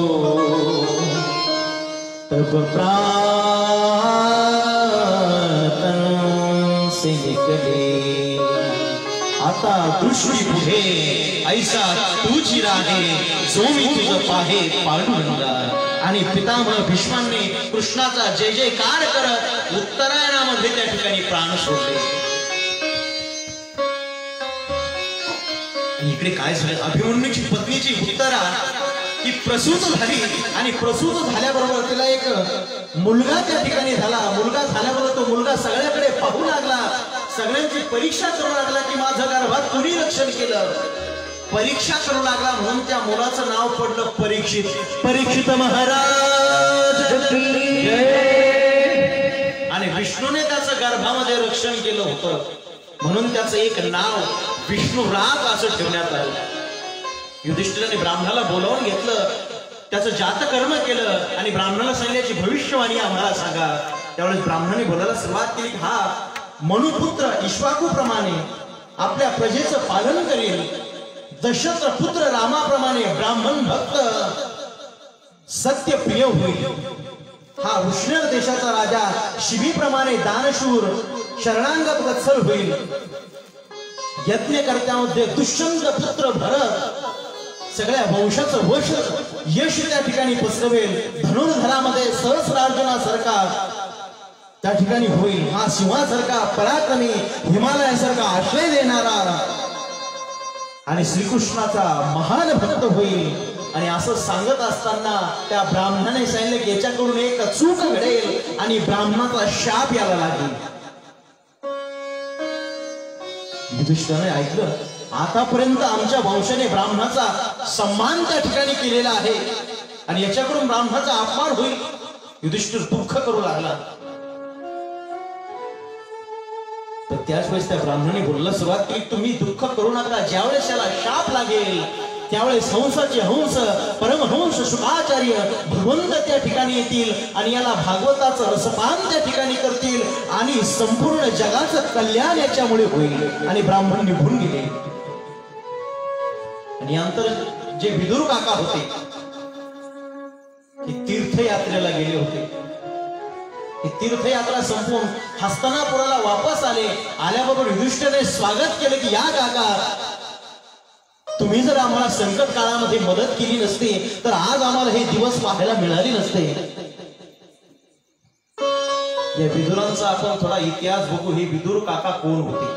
तब प्राण तन से निकले. आता दृष्टी पुढे ऐसा तुझी राहे जो मी तुझं पाहे पांडुरंगा. आणि पितामह भीष्मांनी कृष्णाचा जय जयकार करत उत्तरायणामध्ये त्या ठिकाणी प्राण सोडले. इकडे काय झालं, अभिमन्यूची पत्नीची उत्तरा ती प्रसूत झाली आणि प्रसूत झाल्याबरोबर तिला एक मुलगा त्या ठिकाणी झाला. मुलगा झाल्याबरोबर तो मुलगा सगळ्याकडे पाहू लागला, सगळ्यांची परीक्षा करू लागला की माझं गर्भात कुणी रक्षण केलं. परीक्षा करू लागला म्हणून त्या मुलाचं नाव पडलं परीक्षित. परीक्षित महाराज आणि विष्णूने त्याचं गर्भामध्ये रक्षण केलं होतं म्हणून त्याचं एक नाव विष्णुराज असं ठेवण्यात आलं. युधिष्ठिराने ब्राह्मणाला बोलावून घेतलं, त्याचं जातकर्म केलं आणि ब्राह्मणाला सांगितल्याची भविष्यवाणी आम्हाला सांगा. त्यावेळेस ब्राह्मणाने बोलायला सुरुवात केली, हा मनुपुत्र इक्ष्वाकूप्रमाणे आपल्या प्रजेचं पालन करेल, दशरथ पुत्र रामाप्रमाणे ब्राह्मण भक्त सत्यप्रिय होईल. हा उष्ण देशाचा राजा शिबीप्रमाणे दानशूर शरणांगत वत्सल होईल. यज्ञकर्त्यामध्ये दुष्यंत पुत्र भरत सगळ्या वंशाचं यश त्या ठिकाणी पसरवेल. धनुर्धरामध्ये सहस्रार्जुनासारखा त्या ठिकाणी होईल. हा सिंहासारखा पराक्रमी हिमालयासारखा आश्रय देणारा आणि श्रीकृष्णाचा महान भक्त होईल. आणि असं सांगत असताना त्या ब्राह्मणाने सांगितलं की याच्याकडून एक चूक घडेल आणि ब्राह्मणाचा शाप यायला लागेल. युधिष्ठिराने ऐकलं, आतापर्यंत आमच्या वंशाने ब्राह्मणाचा सन्मान त्या ठिकाणी केलेला आहे आणि याच्याकडून ब्राह्मणाचा अपमान होईल. युधिष्ठिर दुःख करू लागला. तर त्याच वेळेस त्या ब्राह्मणाने बोलला सुरुवात की तुम्ही दुःख करू नका, ज्यावेळेस याला शाप लागेल त्यावेळेस हंसाचे हंस परमहंस शुकाचार्य भगवंत त्या ठिकाणी येतील आणि याला भागवताचं रसपान त्या ठिकाणी करतील आणि संपूर्ण जगाचं कल्याण याच्यामुळे होईल. आणि ब्राह्मण निघून गेले. आणि नंतर जे विदुर काका होते ते तीर्थयात्रेला गेले होते. तीर्थयात्रा संपून हस्तिनापुराला वापस आले. आल्याबरोबर युधिष्ठिराने स्वागत केले की या काका, तुम्ही जर आम्हाला संकट काळामध्ये मदत केली नसती तर आज आम्हाला हे दिवस पाहायला मिळाले नसते. या विदुरांचा आपण थोडा इतिहास बघू. हे विदुर काका कोण होते?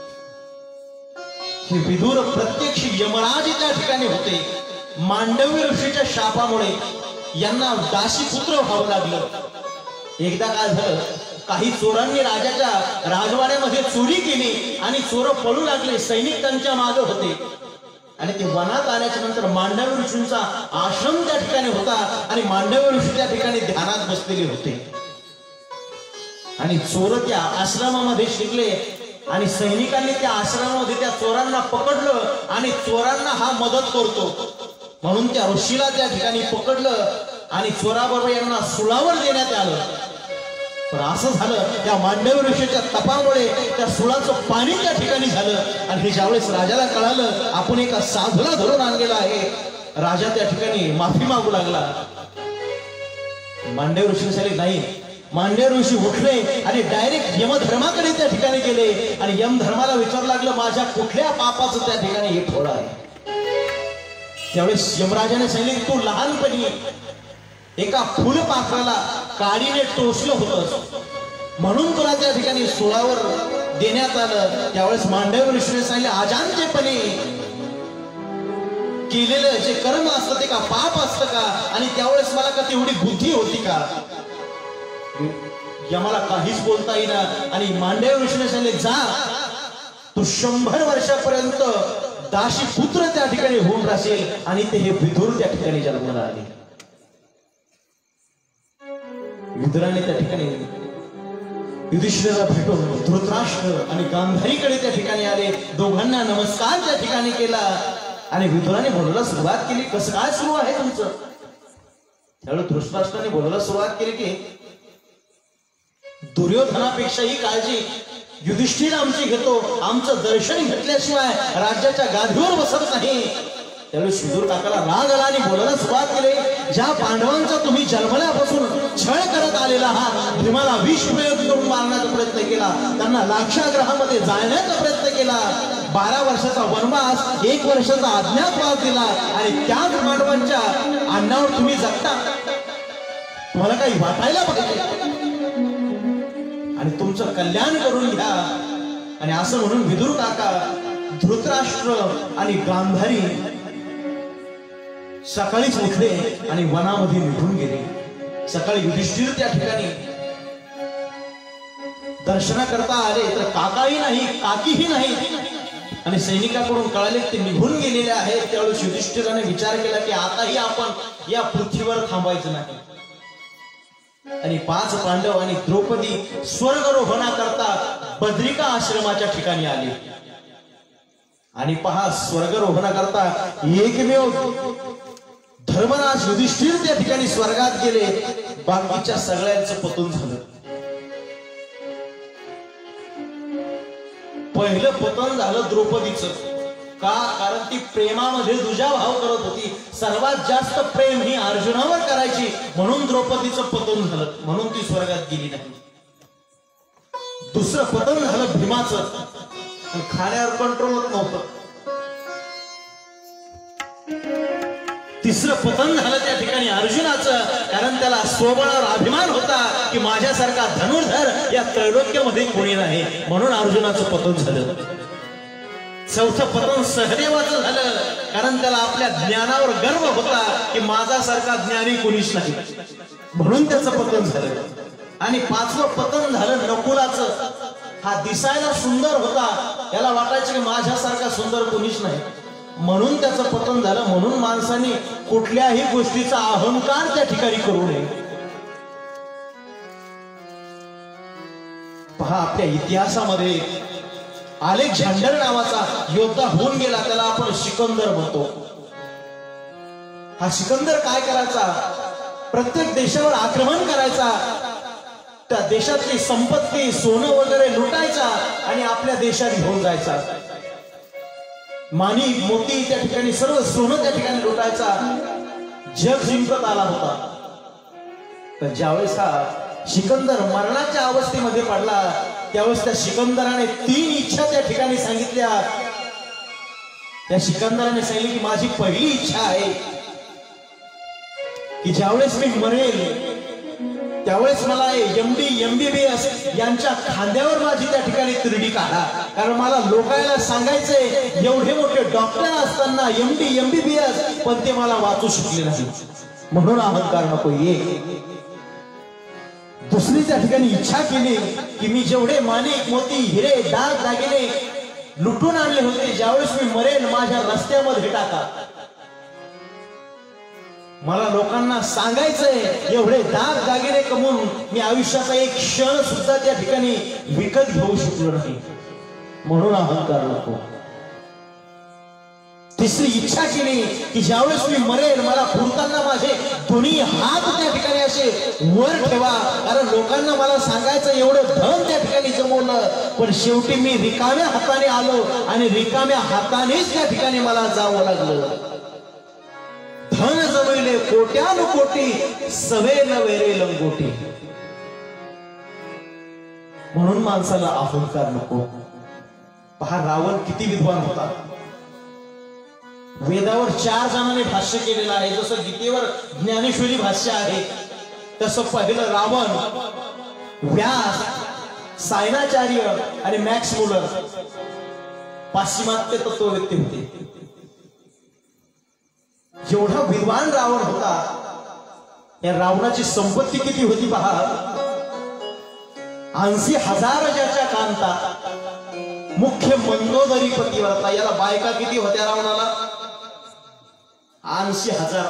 हे विदुर प्रत्यक्ष यमराज त्या ठिकाणी होते. मांडवी ऋषीच्या शापामुळे यांना दासी पुत्र व्हावं लागलं. एकदा काय झालं, काही चोरांनी राजाच्या राजवाड्यामध्ये चोरी केली आणि चोर पळू लागले. सैनिक त्यांच्या मागे होते आणि ते वनात आल्याच्या नंतर मांडवी ऋषींचा आश्रम त्या ठिकाणी होता आणि मांडवी ऋषी त्या ठिकाणी ध्यानात बसलेले होते. आणि चोर त्या आश्रमामध्ये शिरले आणि सैनिकांनी त्या आश्रमामध्ये त्या चोरांना पकडलं आणि चोरांना हा मदत करतो म्हणून त्या ऋषीला त्या ठिकाणी पकडलं आणि चोराबरोबर यांना सुळावर देण्यात आलं. पण असं झालं त्या मांडव ऋषीच्या तपामुळे त्या सुळाचं पाणी त्या ठिकाणी झालं. आणि हे ज्यावेळेस राजाला कळालं आपण एका साधूला धरून आणलेला आहे, राजा त्या ठिकाणी माफी मागू लागला. मांडव ऋषी झाले नाही. मांडव ऋषी उठले आणि डायरेक्ट यमधर्माकडे त्या ठिकाणी गेले आणि यमधर्माला विचारू लागलं माझ्या कुठल्या पापाचं त्या ठिकाणी हे थोडं आहे. त्यावेळेस यमराजाने सांगितले की तू लहानपणी एका फुलपाखराला काडीने टोचलं होतं म्हणून तुला त्या ठिकाणी सुळावर देण्यात आलं. त्यावेळेस मांडव ऋषीने सांगितले अजाणतेपणे केलेलं जे कर्म असतं ते का पाप असतं का, आणि त्यावेळेस मला का तेवढी बुद्धी होती का. यमाला काहीच बोलता येईना आणि मांडव ऋषीने सांगितले जा तू 100 वर्षापर्यंत दाशी पुत्र त्या ठिकाणी होऊन राहशील. आणि ते हे विदुर त्या ठिकाणी जन्माला आले. विदुराने त्या ठिकाणी युधिष्ठिराला भेटून धृतराष्ट्र आणि गांधारीकडे त्या ठिकाणी आले. दोघांना नमस्कार त्या ठिकाणी केला आणि विदुराने बोलायला सुरुवात केली कसं काय सुरू आहे तुमचं. त्यावेळी धृतराष्ट्राने बोलायला सुरुवात केली की दुर्योधनापेक्षाही काळजी युधिष्ठिर आमची घेतो, आमचं दर्शन घेतल्याशिवाय राज्याच्या गादीवर बसत नाही. त्यावेळी सुदूर काकाला राग आला आणि बोलायला सुरुवात केली ज्या पांडवांचा तुम्ही जन्मल्यापासून छळ करत आलेला आहात, भीमाला विष प्रयोग करून मारण्याचा प्रयत्न केला, त्यांना लाक्षागृहामध्ये जाळण्याचा प्रयत्न केला, 12 वर्षाचा वनवास 1 वर्षाचा अज्ञातवास दिला आणि त्याच पांडवांच्या अन्नावर तुम्ही जगता. तुम्हाला काही वाटायला पाहिजे आणि तुमचं कल्याण करून घ्या. आणि असं म्हणून विदुर काका, धृतराष्ट्र आणि गांधारी सकाळीच उठले आणि वनामध्ये निघून गेले. सकाळी युधिष्ठिर त्या ठिकाणी दर्शना करता आले तर काकाही नाही काकीही नाही आणि सैनिकाकडून कळाले ते निघून गेलेले आहेत. त्यावेळेस युधिष्ठिराने विचार केला की आताही आपण या पृथ्वीवर थांबायचं नाही. आणि 5 पांडव आणि द्रौपदी स्वर्गरोहणाकरता बद्रिका आश्रमाच्या ठिकाणी आले. आणि पहा स्वर्गरोहणाकरता एकमेव धर्मराज युधिष्ठिर त्या ठिकाणी स्वर्गात गेले, बाकीच्या सगळ्यांचं पतन झालं. पहिलं पतन झालं द्रौपदीचं. का? कारण ती प्रेमामध्ये दुजाभाव करत होती. सर्वात जास्त प्रेम ही अर्जुनावर करायची म्हणून द्रौपदीचं पतन झालं, म्हणून ती स्वर्गात गेली नाही. दुसरं पतन झालं भीमाचं. खाण्यावर कंट्रोल होत नव्हतं. तिसरं पतन झालं त्या ठिकाणी अर्जुनाचं, कारण त्याला स्वबळावर अभिमान होता की माझ्यासारखा धनुर्धर या त्रैलोक्यामध्ये कोणी नाही, म्हणून अर्जुनाचं पतन झालं. चौथं पतन सहदेवाचं झालं, कारण त्याला आपल्या ज्ञानावर गर्व होता की माझ्यासारखा ज्ञानी कोणीच नाही, म्हणून त्याचं पतन झालं. आणि 5वं पतन झालं नकुलाचं. हा दिसायला सुंदर होता, याला वाटायचं की माझ्यासारखा सुंदर कोणीच नाही, म्हणून त्याचं पतन झालं. म्हणून माणसाने कुठल्याही गोष्टीचा अहंकार त्या ठिकाणी करू नये. पहा आपल्या इतिहासामध्ये अलेक्झांडर नावाचा योद्धा होऊन गेला, त्याला आपण सिकंदर म्हणतो. हा सिकंदर काय करायचा? प्रत्येक देशावर आक्रमण करायचा, त्या देशातली संपत्ती सोनं वगैरे लुटायचा आणि आपल्या देशात घेऊन जायचा. माणी मोती त्या ठिकाणी सर्व सोनं त्या ठिकाणी लुटायचा. जग जिंकत आला होता. पण ज्यावेळेस हा सिकंदर मरणाच्या अवस्थेमध्ये पडला त्यावेळेस त्या सिकंदराने 3 इच्छा त्या ठिकाणी सांगितल्या. त्या सिकंदराने सांगितले की माझी पहिली इच्छा आहे की ज्यावेळेस मी मरेल त्यावेळेस मला MD MBBS यांच्या खांद्यावर माझी त्या ठिकाणी तिरडी काढा, कारण मला लोकांना सांगायचंय एवढे मोठे डॉक्टर असताना MD MBBS पण ते मला वाचू शकले नाही, म्हणून अहंकार नको ये. दुसरी त्या ठिकाणी इच्छा केली की मी जेवढे माणिक मोती हिरे दाग दागिने लुटून आणले होते ज्यावेळेस मी मरेन माझ्या रस्त्यामध्ये टाका, मला लोकांना सांगायचंय एवढे दाग दागिने कमवून मी आयुष्याचा एक क्षण सुद्धा त्या ठिकाणी विकत घेऊ शकलो नाही, म्हणून अहंकार नको. तिसरी इच्छा केली की ज्यावेळेस मी मरेल मला पुरताना माझे दोन्ही हात त्या ठिकाणी असे वर ठेवा, कारण लोकांना मला सांगायचं एवढं धन त्या ठिकाणी जमवलं, पण शेवटी मी रिकाम्या हाताने आलो आणि रिकाम्या हातानेच त्या ठिकाणी मला जावं लागलं. धन जमविले कोट्यानुकोटी सवे न वेरे लंगोटी. म्हणून माणसाला अहंकार नको. पहा रावण किती विद्वान होता. वेदावर 4 जणांनी भाष्य केलेलं आहे. जसं गीतेवर ज्ञानेश्वरी भाष्य आहे तसं पहिलं रावण, व्यास, सायनाचार्य आणि मॅक्स मुलर पाश्चिमात्य तत्ववेत्ते होते. जेवढा विद्वान रावण होता, या रावणाची संपत्ती किती होती पहा. 80,000 ज्याच्या कांता, मुख्य मंदोदरी पतिव्रता. याला बायका किती होत्या रावणाला? 80,000.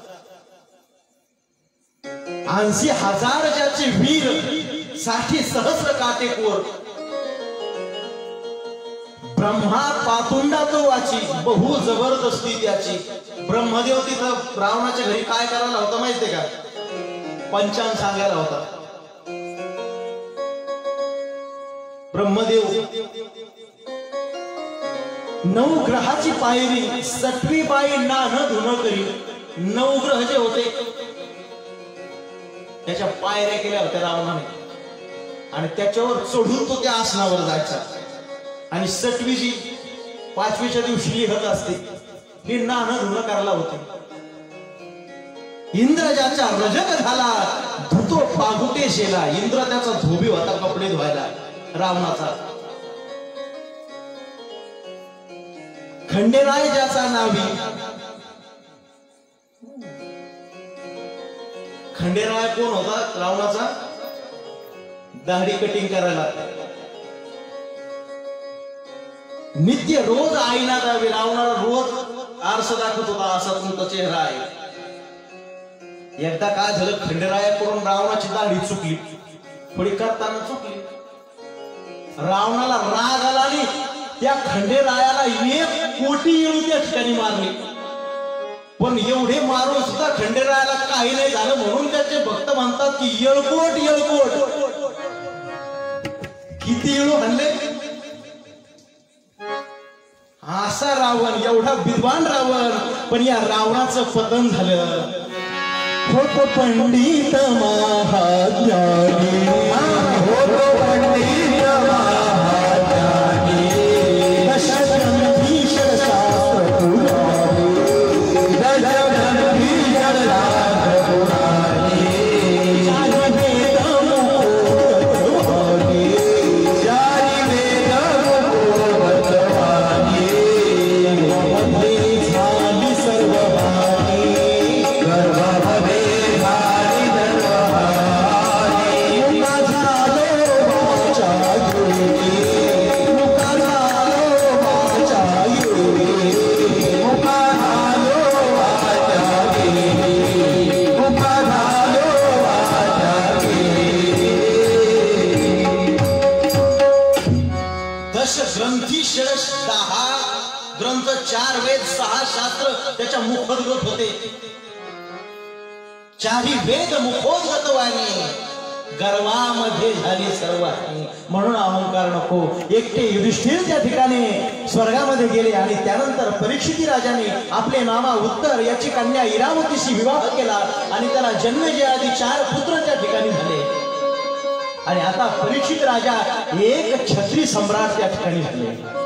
80,000 ज्याचे वीर, 60 सहस्र काटेकोर. ब्रह्मा पातुंडा तो वाची, बहु जबरदस्ती त्याची. ब्रह्मदेव तिथं रावणाच्या घरी काय करायला होता माहितीये का? पंचांग सांगायला होता. ब्रह्मदेव 9 ग्रहाची पायरी, 7वी बाई नान धुन करी. 9 ग्रह जे होते त्याच्या पायऱ्या केल्या होत्या रावणाने, आणि त्याच्यावर चढून तो त्या आसनावर जायचा. आणि 7वी जी 5वीच्या दिवशी लिहत असते ही नान धुन करायला होते. इंद्र ज्याचा रजक झाला, धुतो पागुटे शेला. इंद्र त्याचा धोबी होता कपडे धुवायला रावणाचा. खंडेराय ज्याचा नावी, खंडेराय कोण होता रावणाचा? दाढी कटिंग करायला. नित्य रोज आईना द्यावी. रावणाला रोज आरसा दाखवत होता, असा तुमचा चेहरा आहे. एकदा काय झालं, खंडेरायाकडून रावणाची दाढी चुकली, थोडी करताना चुकली. रावणाला राग आला आणि त्या खंडेरायाला 1 कोटी येळू त्या ठिकाणी मारले. पण एवढे मारून सुद्धा खंडेरायाला काही नाही झालं, म्हणून त्याचे भक्त म्हणतात की येळकोट येळकोट. किती येळू हल्ले. असा रावण, एवढा विद्वान रावण, पण या रावणाचं पतन झालं. होतो पंडित महाज्ञानी, होतो पंडित महाज्ञानी, दशग्रंथीशर शास्त्र पुराणी, दशग्रंथीशर शास्त्र पुराणी, चारि वेद मुखोद्गतवाणी, चारि वेद मुखोद्गतवाणी, मध्ये झाली सर्वहानी, गर्भामध्ये ग्रंथी 10 ग्रंथ, 4 वेद, 6 शास्त्र त्याच्या मुखोद्गत होते. 4 वेद मुखोद्गतवाणी, गर्वामध्ये झाली सर्वांनी. म्हणून अहंकार नको. एकटे युधिष्ठिर त्या ठिकाणी स्वर्गामध्ये गेले आणि त्यानंतर परीक्षिती राजाने आपले मामा उत्तर याची कन्या इरावतीशी विवाह केला आणि त्याला जन्मजे आधी 4 पुत्र त्या ठिकाणी झाले. आणि आता परीक्षित राजा एक छत्री सम्राट त्या ठिकाणी झाले.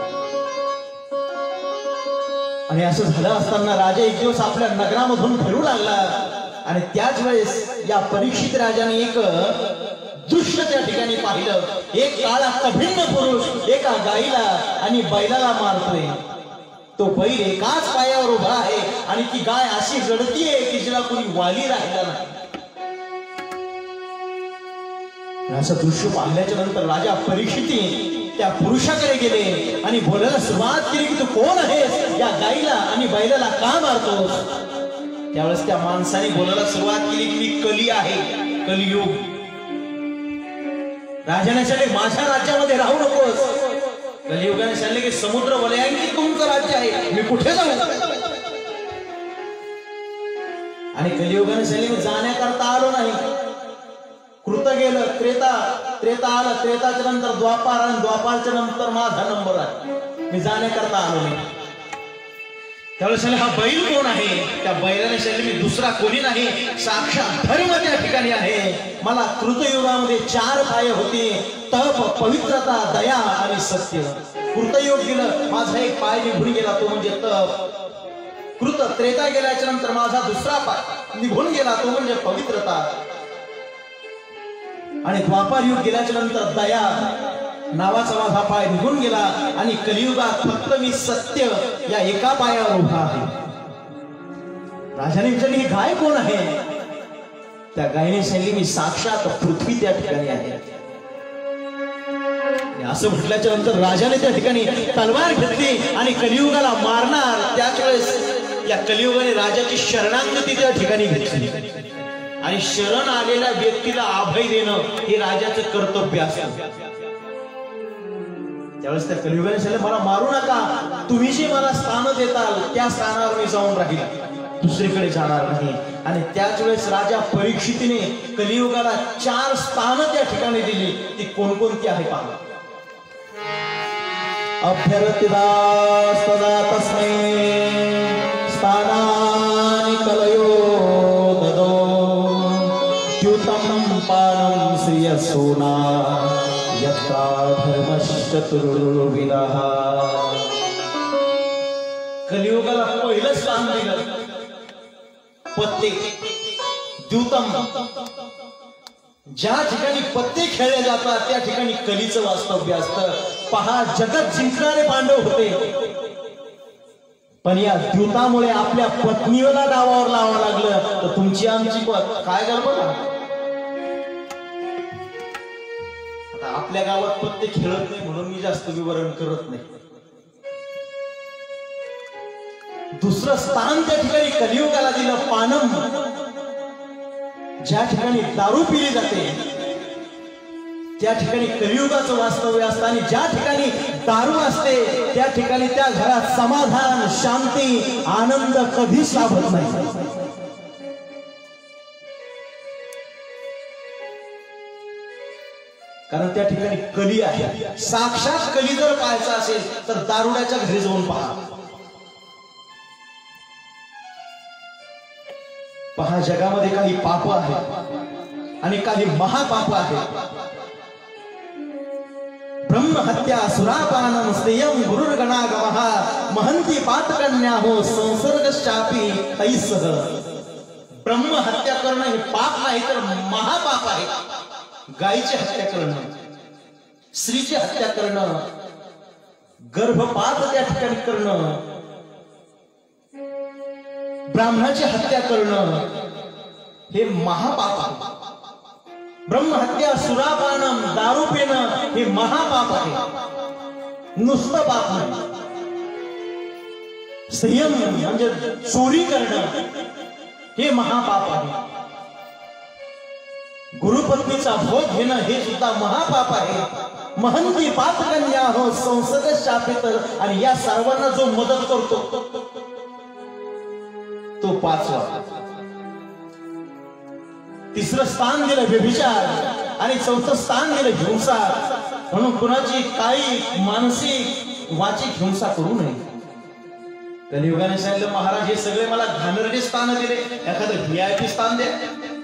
आणि असं झालं असताना राजा एक दिवस आपल्या नगरामधून फिरू लागला आणि त्याच वेळेस या परीक्षित राजाने एक दृश्य त्या ठिकाणी पाहिलं. एक काळा कभिन्न पुरुष एका गाईला आणि बैलाला मारतोय. तो बैल एकाच पायावर उभा आहे आणि ती गाय अशी रडतीये की जिला कोणी वाली राहिला नाही. असं दृश्य पाहिल्याच्या नंतर राजा परीक्षिती त्या पुरुषाकडे गेले आणि बोलायला सुरुवात केली की तू कोण आहेस, या गाईला आणि बैलाला का मारतोस? त्यावेळेस त्या माणसाने बोलायला सुरुवात केली की मी कली आहे, कलियुग. राजाने सांगितले माझ्या राज्यामध्ये राहू नकोस, कलियुगाने सांगितले की समुद्र वलयांकित तुमचं राज्य आहे, मी कुठे जाऊ? आणि कलियुगाने सांगितले जाण्याकरता आलो नाही. कृत गेलं, त्रेता आलं, त्रेताच्या नंतर द्वापार आणि द्वापारच्या नंतर माझा नंबर आहे, मी जाण्याकरता आलो नाही. त्यावेळेस हा बैल कोण आहे? त्या बैलाने सांगितले मी दुसरा कोणी नाही, साक्षात धर्म त्या ठिकाणी आहे. मला कृतयुगामध्ये 4 पाय होते, तप, पवित्रता, दया आणि सत्य. कृतयुग गेलं, माझा एक पाय निघून गेला, तो म्हणजे तप. कृत त्रेता गेल्याच्या नंतर माझा दुसरा पाय निघून गेला, तो म्हणजे पवित्रता. आणि द्वापार युग गेल्याच्या नंतर दया नावाचा माझा पाय निघून गेला. आणि कलियुगात फक्त मी सत्य या एका पायावर उभा आहे. राजाने विचारले ही गाय कोण आहे? त्या गायने सांगितले मी साक्षात पृथ्वी त्या ठिकाणी आहे. असं म्हटल्याच्या नंतर राजाने त्या ठिकाणी तलवार घेतली आणि कलियुगाला मारणार. त्याच वेळेस या कलियुगाने राजाची शरणागती त्या ठिकाणी घेतली. आणि शरण आलेल्या व्यक्तीला अभय देणं हे राजाचं कर्तव्य असतं. त्यावेळेस त्या कलियुगाने सांगितलं मला मारू नका, तुम्ही जे मला स्थान देताल त्या स्थानावर मी जाऊन राहील, दुसरीकडे जाणार नाही. आणि त्याच वेळेस राजा परीक्षितीने कलियुगाला 4 स्थान त्या ठिकाणी दिली. ती कोणकोणती आहे पहा. अभ्यर्थिदा तस्मै स्थानानि कलयो ददो द्युतं पानं श्रियसोना यत्रा धर्मश्चतुर्विदः. कलियुगाला पहिलं स्थान दिलं पत्ते. द्युतम, ज्या ठिकाणी पत्ते खेळले जातात त्या ठिकाणी कलीचं वास्तव्य असतं. पहा, जगत जिंकणारे पांडव होते, पण या द्यूतामुळे आपल्या पत्नीला डावावर लावावं लागलं. तर तुमची आमची काय गडबड? आता आपल्या गावात पत्ते खेळत नाही म्हणून मी जास्त विवरण करत नाही. दुसरं स्थान त्या ठिकाणी कलियुगाला दिलं पानम. ज्या ठिकाणी दारू पिली जाते त्या ठिकाणी कलियुगाचं वास्तव्य असतं. आणि ज्या ठिकाणी दारू असते त्या ठिकाणी त्या घरात समाधान, शांती, आनंद कधीच लाभत नाही. कारण त्या ठिकाणी कली आहे. साक्षात कली जर पाहायचं असेल तर दारुड्याच्या घरी जाऊन पहा, जगामध्ये काही पाप आहेत आणि काही महापाप आहेत. ब्रह्महत्या, सुरापानम, स्त्रियं गुरुर्गणागमः, महंती पातकन्या हो संसर्गश्चापी तैसह. ब्रह्महत्या करणं हे पाप नाही तर महापाप आहे. गायीची हत्या करणं, स्त्रीची हत्या करणं, गर्भपात त्या ठिकाणी करणं, ब्राह्मणाची हत्या करणं हे महापाप आहे. ब्रह्महत्या, सुरापानम, दारू पिणं हे महापाप आहे, नुसतं पाप नाही. संयम म्हणजे चोरी करणं हे महापाप आहे. गुरुपत्नीचा भोग घेणं हे सुद्धा महापाप आहे. महंती पातकन्या हो संसर्ग शापित. आणि या सर्वांना जो मदत करतो तो 5वा. तिसरं स्थान दिलं व्यभिचार आणि 4थं स्थान दिलं हिंसा. म्हणून कुणाची काही मानसिक, वाचिक हिंसा करू नये. कलियुगाने सांगितलं महाराज हे सगळे मला घाणेरडे स्थान दिले, एखादं VIP स्थान द्या.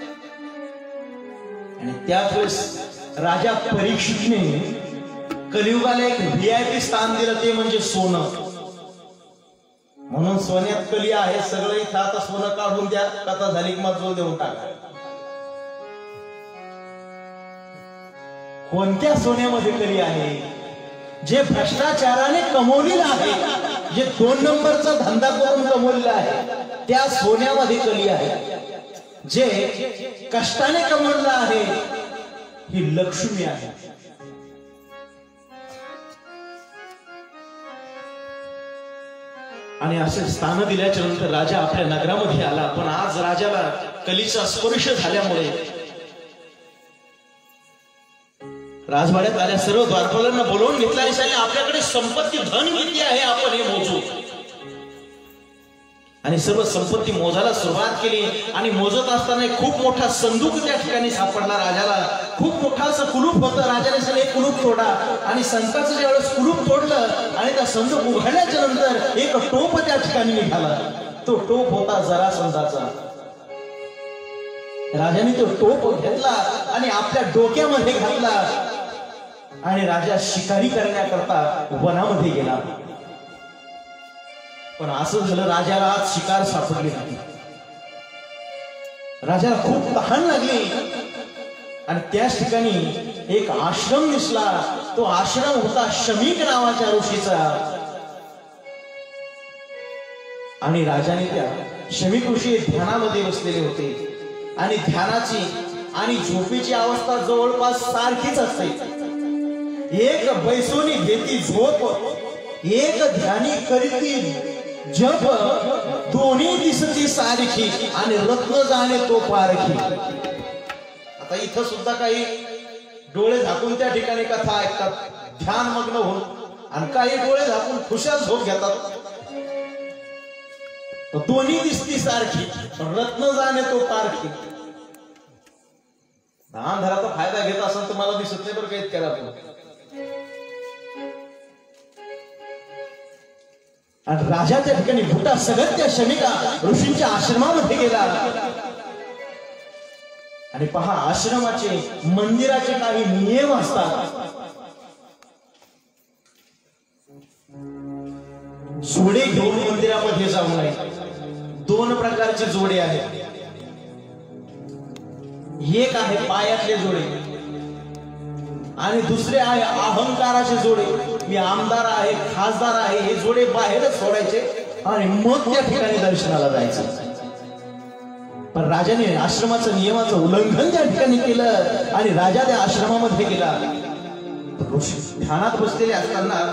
आणि त्याच वेळेस राजा परीक्षितने कलियुगाला एक VIP स्थान दिलं, ते म्हणजे सोनं. म्हणून सोन्यात कली आहे, सगळं इथं आता सोनं काढून द्या, कथा झाली की मजूर देऊन टाका. कोणत्या सोन्यामध्ये कली आहे? जे भ्रष्टाचाराने कमवलेलं आहे, जे 2 नंबरचा धंदा करून कमवलेला आहे त्या सोन्यामध्ये कली आहे. जे कष्टाने कमवलेलं आहे ही लक्ष्मी आहे. आणि असे स्थान दिल्याच्या नंतर राजा आपल्या नगरामध्ये आला. पण आज राजाला कलीचा स्पर्श झाल्यामुळे राजवाड्यात आल्या सर्व द्वारपालांना बोलवून घेतलं आणि सांगितलं आपल्याकडे संपत्ती धन किती आहे आपण हे मोजू. आणि सर्व संपत्ती मोजायला सुरुवात केली आणि मोजत असताना खूप मोठा संदूक त्या ठिकाणी सापडला राजाला. खूप मोठा असं कुलूप होतं. राजाने सांगितलं कुलूप तोडा आणि संताचं ज्यावेळेस कुलूप तोडलं आणि त्या संदूक उघडल्याच्या नंतर एक टोप त्या ठिकाणी निघाला. तो टोप होता जरासंधाचा. राजाने तो टोप घेतला आणि आपल्या डोक्यामध्ये घातला आणि राजा शिकारी करण्याकरता वनामध्ये गेला. पण असं झालं राजाला आज शिकार सापडली नाही. राजाला खूप तहान लागली आणि त्याच ठिकाणी एक आश्रम दिसला. तो आश्रम होता शमीक नावाच्या ऋषीचा. आणि राजाने त्या शमीक ऋषी ध्यानामध्ये बसलेले होते आणि ध्यानाची आणि झोपेची अवस्था जवळपास सारखीच असते. एक बैसोनी घेती झोप, एक ध्यानी करीती जप, दोन्ही दिसती सारखी आणि रत्न जाणे तो पारखी. आता इथं सुद्धा काही डोळे झाकून त्या ठिकाणी कथा ऐकतात, ध्यान मग्न होऊन, आणि काही डोळे झाकून खुशाल झोप घेतात. दोन्ही दिसती सारखी, रत्न जाणे तो पारखी. अंधाराचा फायदा घेत असेल तर मला दिसत नाही बरं काही केला. आणि राजा त्या ठिकाणी भूता सगळं त्या शमिका ऋषींच्या आश्रमामध्ये गेला. आणि पहा, आश्रमाचे मंदिराचे काही नियम असतात. जोडे घेऊन मंदिरामध्ये जाऊ नये. दोन प्रकारचे जोडे आहेत. एक आहे पायातले जोडे आणि दुसरे आहे अहंकाराचे जोडे. मी आमदार आहे, खासदार आहे, हे जोडे बाहेरच सोडायचे आणि मग त्या ठिकाणी दर्शनाला जायचं. पण राजाने आश्रमाचं नियमाचं उल्लंघन त्या ठिकाणी केलं आणि राजा त्या आश्रमामध्ये गेला. ध्यानात बसलेले असताना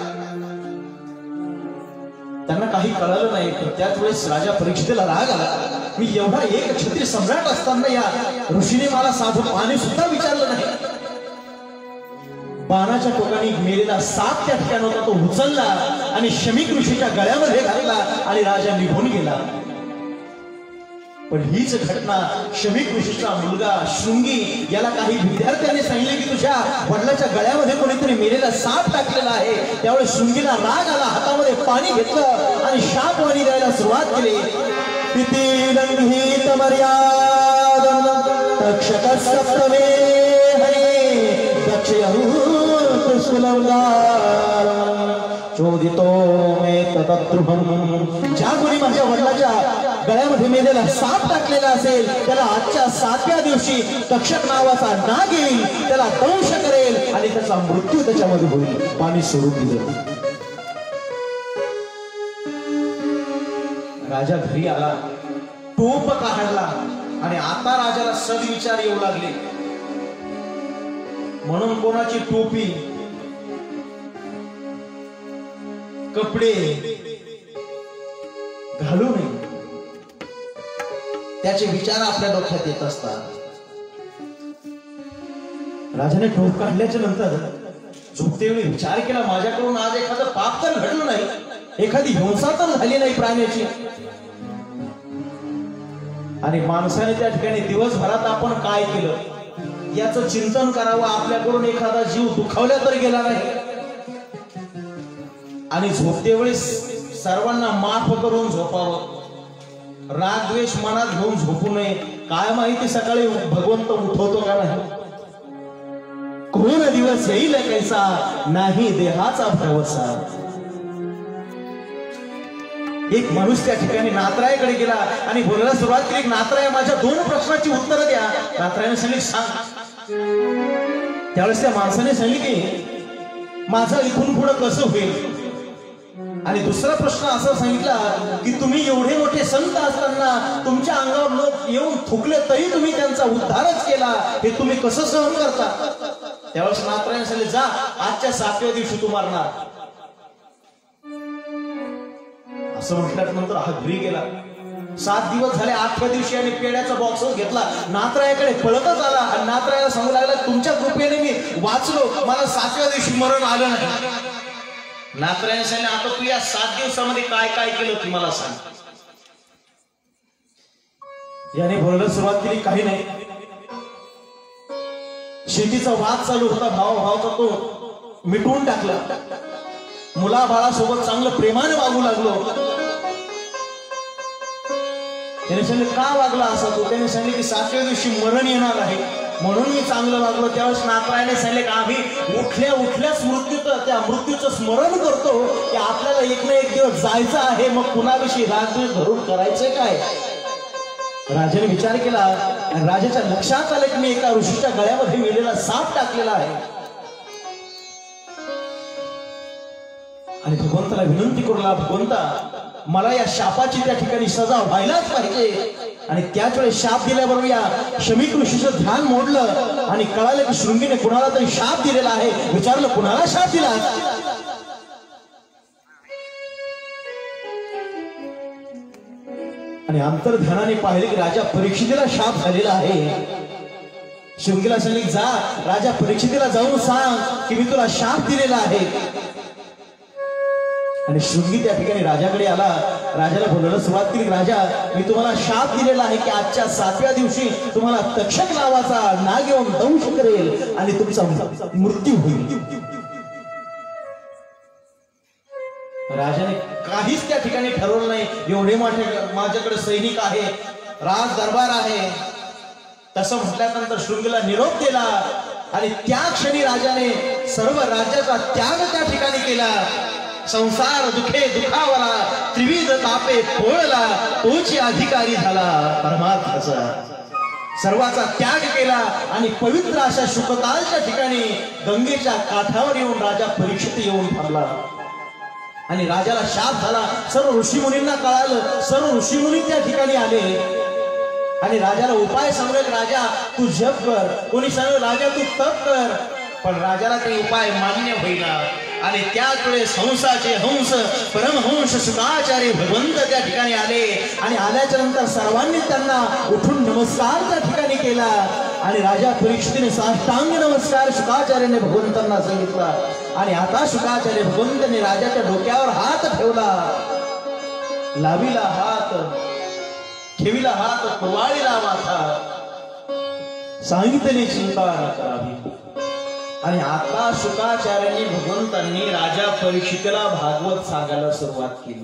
त्यांना काही कळालं नाही. तर त्याच वेळेस राजा परीक्षितेला राग आला. मी एवढा एक क्षत्रिय सम्राट असताना या ऋषीने मला साधं पाणी सुद्धा विचारलं नाही. बाणाच्या टोकाने मेलेला साप त्या ठिकाणी होता, तो उचलला आणि शमीक ऋषीच्या गळ्यामध्ये घातला आणि राजा निघून गेला. पण हीच घटना शमीक ऋषीचा मुलगा शृंगी याला काही विद्यार्थ्यांनी सांगितले की तुझ्या वडिलांच्या गळ्यामध्ये कोणीतरी मेलेला साप टाकलेला आहे. त्यावेळी शृंगीला राग आला, हातामध्ये पाणी घेतलं आणि शाप वाणी द्यायला सुरुवात केली. पिती लंघित मर्यादम तक्षकस्य सप्तमे हरे चोदितो मे ततद्रुहम. ज्या कोणी माझ्या वडिलांच्या गळ्यामध्ये मेलेला साप टाकलेला असेल त्याला आजच्या 7व्या दिवशी तक्षक नावाचा नाग येईल, त्याला दंश करेल आणि त्याचा मृत्यू त्याच्यामध्ये होईल. पाणी सोडून दिलं. राजा घरी आला, टोप काढला आणि आता राजाला सदविचार येऊ लागले. म्हणून कोणाची टोपी, कपडे घालू नये, त्याचे विचार आपल्या डोक्यात येत असतात. राजाने टोप काढल्याच्या नंतर झोपतेवेळी विचार केला, माझ्याकडून आज एखादं पाप तर घडलं नाही, एखादी हिंसा तर झाली नाही प्राण्याची. आणि माणसाने त्या ठिकाणी दिवसभरात आपण काय केलं याचं चिंतन करावं. आपल्याकडून एखादा जीव दुखावला तर गेला नाही. आणि झोपतेवेळी सर्वांना माफ करून झोपावं. राग द्वेष मनात घेऊन झोपू नये. काय माहिती सकाळी भगवंत उठवतो का नाही. कोण दिवस येईल कैसा, नाही देहाचा भरवसा. एक माणूस त्या ठिकाणी नातरायाकडे गेला आणि बोलायला सुरुवात केली, नातराय माझ्या 2 प्रश्नाची उत्तरं द्या. नातरायाने सांगितले सांग. त्यावेळेस त्या माणसाने सांगितले की माझं इथून पुढे कसं होईल. आणि दुसरा प्रश्न असा सांगितला की तुम्ही एवढे मोठे संत असताना तुमच्या अंगावर लोक येऊन थुकले तरी तुम्ही त्यांचा उद्धारच केला, हे तुम्ही कसं सहन करता. त्यावेळेस नातरायाने सांगितले जा, आजच्या 7व्या दिवशी तू मरणार. असं म्हटल्यानंतर हा घरी गेला. 7 दिवस झाले, 8व्या दिवशी आणि पेड्याचा बॉक्स घेतला, नातरायाकडे पळतच आला आणि नातरायाला सांगू लागला, तुमच्या कृपेने मी वाचलो, मला 7व्या दिवशी मरण आलं नाही. नातरायाने सांगितलं, आता तू या 7 दिवसामध्ये काय काय केलं ती मला सांग. याने बोलायला सुरुवात केली, काही नाही, शेतीचा वाद चालू होता, भावाचा तो मिटवून टाकला, मुलाबाळासोबत चांगलं प्रेमाने वागू लागलो. त्याने सांगितलं, का वागला असा तू? त्याने सांगितले की 7व्या दिवशी मरण येणार आहे म्हणून मी चांगलं वागलो. त्यावेळेस नातरायाने सांगितले की आम्ही उठल्याच त्या मृत्यूचं स्मरण करतो की आपल्याला एक ना एक दिवस जायचं आहे, मग कुणाविषयी रागद्वेष धरून करायचंय काय? राजाने विचार केला आणि राजाच्या लक्षात आलं की मी एका ऋषीच्या गळ्यामध्ये मेलेला साप टाकलेला आहे. आणि भगवंताला विनंती करू लागला, भगवंता मला या शापाची त्या ठिकाणी सजा व्हायलाच पाहिजे. आणि त्याच वेळेस शाप दिल्याबरोबर या शमीक ऋषीचं ध्यान मोडलं आणि कळालं की शृंगीने कुणाला तरी शाप दिलेला आहे. विचारलं, कुणाला शाप दिला? आणि अंतर्ध्यानाने पाहिले की राजा परीक्षितीला शाप झालेला आहे. शृंगीला सांगितले, जा राजा परीक्षितीला जाऊन सांग की मी तुला शाप दिलेला आहे. आणि शृंगी त्या ठिकाणी राजाकडे आला, राजाला बोलायला सुरुवात केली, राजा मी तुम्हाला शाप दिलेला आहे की आजच्या 7व्या दिवशी तुम्हाला तक्षक नावाचा नाग येऊन दंश करेल आणि तुमचा मृत्यू होईल. राजाने काहीच त्या ठिकाणी ठरवलं नाही. एवढे मोठे माझ्याकडे सैनिक आहे, राज दरबार आहे. तसं म्हटल्यानंतर शृंगीला निरोप दिला आणि त्या क्षणी राजाने सर्व राज्याचा त्याग त्या ठिकाणी केला. संसार दुखे दुखावला, त्रिविध तापे पोळला, तोची अधिकारी झाला परमार्थाचा. सर्वाचा त्याग केला आणि पवित्र अशा शुकतालच्या ठिकाणी गंगेच्या काठावर येऊन राजा परीक्षित येऊन थांबला. आणि राजाला शाप झाला. सर्व ऋषीमुनींना कळालं, सर्व ऋषीमुनी त्या ठिकाणी आले आणि राजाला उपाय सांगले, राजा तू जप कर. कोणी सांगलं, राजा तू तप कर. पण राजाला ते उपाय मान्य होईना. आणि त्याच वेळेस हंसाचे हंस परमहंस शुकाचार्य भगवंत त्या ठिकाणी आले आणि आल्याच्या नंतर सर्वांनी त्यांना उठून नमस्कार त्या ठिकाणी केला. आणि राजा परीक्षितीने साष्टांग नमस्कार शुकाचार्याने भगवंतांना सांगितला. आणि आता शुकाचार्य भगवंतांनी राजाच्या डोक्यावर हात ठेवला, लाविला हात, ठेविला हात, कुरवाळीला माथा, सांगितले चिंता न करावी. आणि आता शुकाचार्यांनी भगवंतांनी राजा परीक्षितीला भागवत सांगायला सुरुवात केली.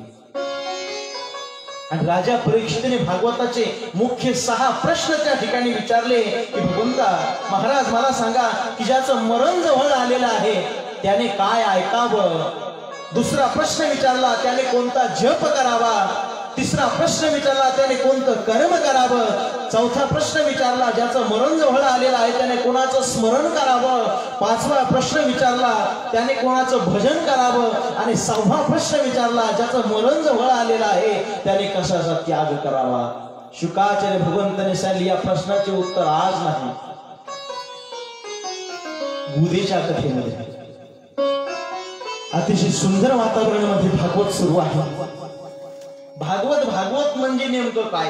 आणि राजा परीक्षितीने भागवताचे मुख्य 6 प्रश्न त्या ठिकाणी विचारले की भगवंता महाराज मला सांगा की ज्याचं मरण जवळ आलेलं आहे त्याने काय ऐकावं. दुसरा प्रश्न विचारला, त्याने कोणता जप करावा. तिसरा प्रश्न विचारला, त्याने कोणतं कर्म करावं. चौथा प्रश्न विचारला, ज्याचं मरण जवळ आलेलं आहे त्याने कोणाचं स्मरण करावं. 5वा प्रश्न विचारला, त्याने कोणाचं भजन करावं. आणि 6वा प्रश्न विचारला, ज्याचं मरण जवळ आलेलं आहे त्याने कशाचा त्याग करावा. शुकाचार्य भगवंताने सांगितले, या प्रश्नाचे उत्तर आज नाही, उद्याच्या कथेमध्ये. अतिशय सुंदर वातावरणामध्ये भागवत सुरू आहे. भागवत म्हणजे नेमकं काय?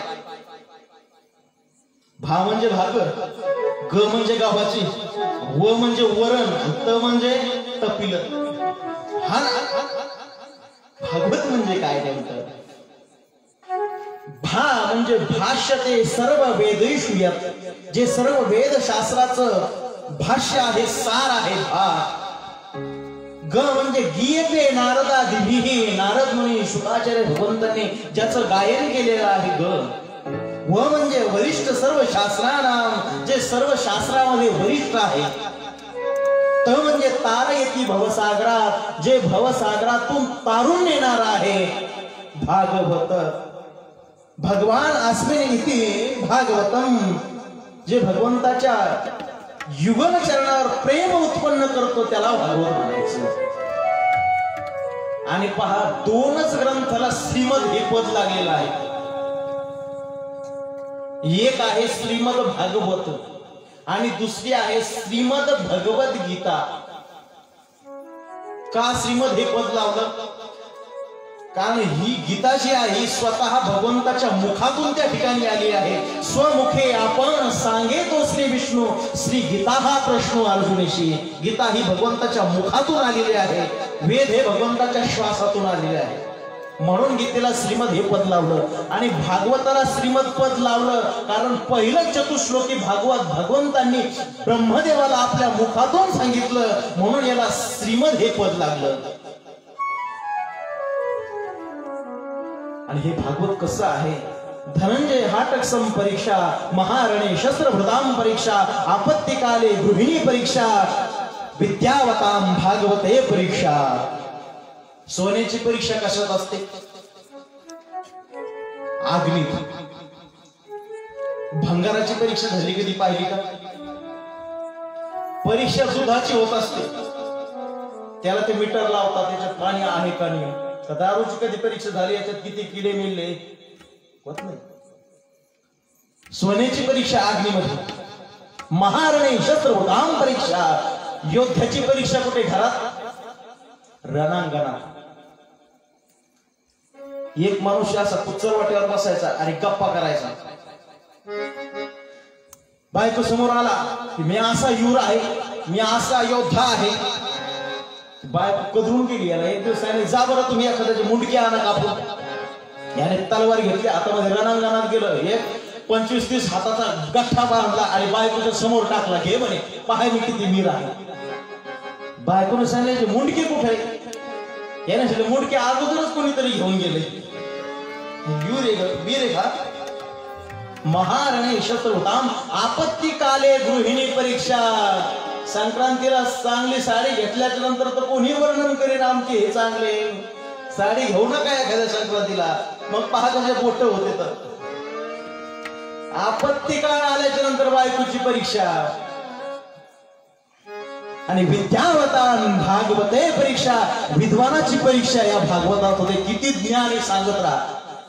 भा म्हणजे भाकर, ग म्हणजे गावाची, व म्हणजे वरण, त म्हणजे तपिलं. हा भागवत म्हणजे काय नेमकं? भा म्हणजे भाष्य, ते सर्व वेदैषु यत्, जे सर्व वेद शास्त्राचं भाष्य आहे, सार आहे भा. ग म्हणजे गीयते नारदादिभिः, नारद मुनी शुकाचार्य भगवंतांनी ज्याचं गायन केलेलं आहे ग. व म्हणजे वरिष्ठ सर्व शास्त्राणाम, जे सर्व शास्त्रामध्ये वरिष्ठ आहे. त म्हणजे तारयति भवसागरात, जे भवसागरातून तारून नेणार आहे. भागवत भगवान अस्मिन् इति भागवतम, जे भगवंताच्या युगल चरणावर प्रेम उत्पन्न करतो त्याला भागवत म्हणायचं. आणि पहा, 2च ग्रंथाला श्रीमद हे पद लागलेलं आहे. एक आहे श्रीमद भागवत आणि दुसरी आहे श्रीमद भगवत गीता. का श्रीमद हे पद लावलं? कारण ही गीता जी आहे ही स्वतः भगवंताच्या मुखातून त्या ठिकाणी आली आहे. स्वमुखे आपण सांगे तो श्री विष्णू, श्री गीता हा प्रश्न अर्जुनेशी. गीता ही भगवंताच्या मुखातून आलेली आहे. वेद हे भगवंताच्या श्वासातून आलेले आहे. म्हणून गीतेला श्रीमद हे पद लावलं आणि भागवताला श्रीमद पद लावलं. कारण पहिलं चतुश्लोकी भागवत भगवंतांनी ब्रह्मदेवाला आपल्या मुखातून सांगितलं, म्हणून याला श्रीमद हे पद लागलं. आणि हे भागवत कसं आहे? धनंजय हाटक परीक्षा, महारणे शस्त्रभृताम परीक्षा, आपत्तिकाले गृहिणी परीक्षा, विद्यावताम भागवते परीक्षा. सोन्याची परीक्षा कशात असते? अग्नीत. भंगाराची परीक्षा झाली कधी पाहिली का? परीक्षा दुधाची होत असते. त्याला ते मीटर लावतात, त्याच्यात पाणी आहे का नाही. दारूची कधी परीक्षा झाली, याच्यात किती किडे मिळले होत नाही. सोन्याची परीक्षा अग्नीमध्ये. महारणे शस्त्रभृताम परीक्षा, योद्ध्याची परीक्षा कुठे? घरात, रणांगणात. एक मनुष्य असा कुचरवाट्यावर बसायचा आणि गप्पा करायचा. बायको समोर आला की मी असा यूर आहे, मी असा योद्धा आहे. बायको कधून गेली. याला एक दिवस सांगितलं, जा बरं तुम्ही एखाद्याची मुंडकी आणा कापून. याने तलवार घेतली, हातामध्ये रणांगणात गेलं, एक 25-30 हाताचा गठ्ठा बांधला आणि बायकोच्या समोर टाकला. घे म्हणे, पाहाय मी किती वीर आहे. बायकोने सांगितलं, मुंडकी कुठे आहे? याने सांगितलं, मुंडकी अगोदरच कोणीतरी घेऊन गेले. वीर आहे का? महारणे शस्त्रभृताम, आपत्तिकाले गृहिणी परीक्षा. संक्रांतीला चांगली साडी घेतल्याच्या नंतर तर कोणी वर्णन करेन आमचे हे चांगले. साडी घेऊ नका एखाद्या संक्रांतीला, मग पहा कसे बोट होते. तर आपत्तिकाळ आल्याच्या नंतर बायकोची परीक्षा. आणि विद्यावतान भागवते परीक्षा, विद्वानाची परीक्षा या भागवतात होते. किती ज्ञान हे सांगत राहा.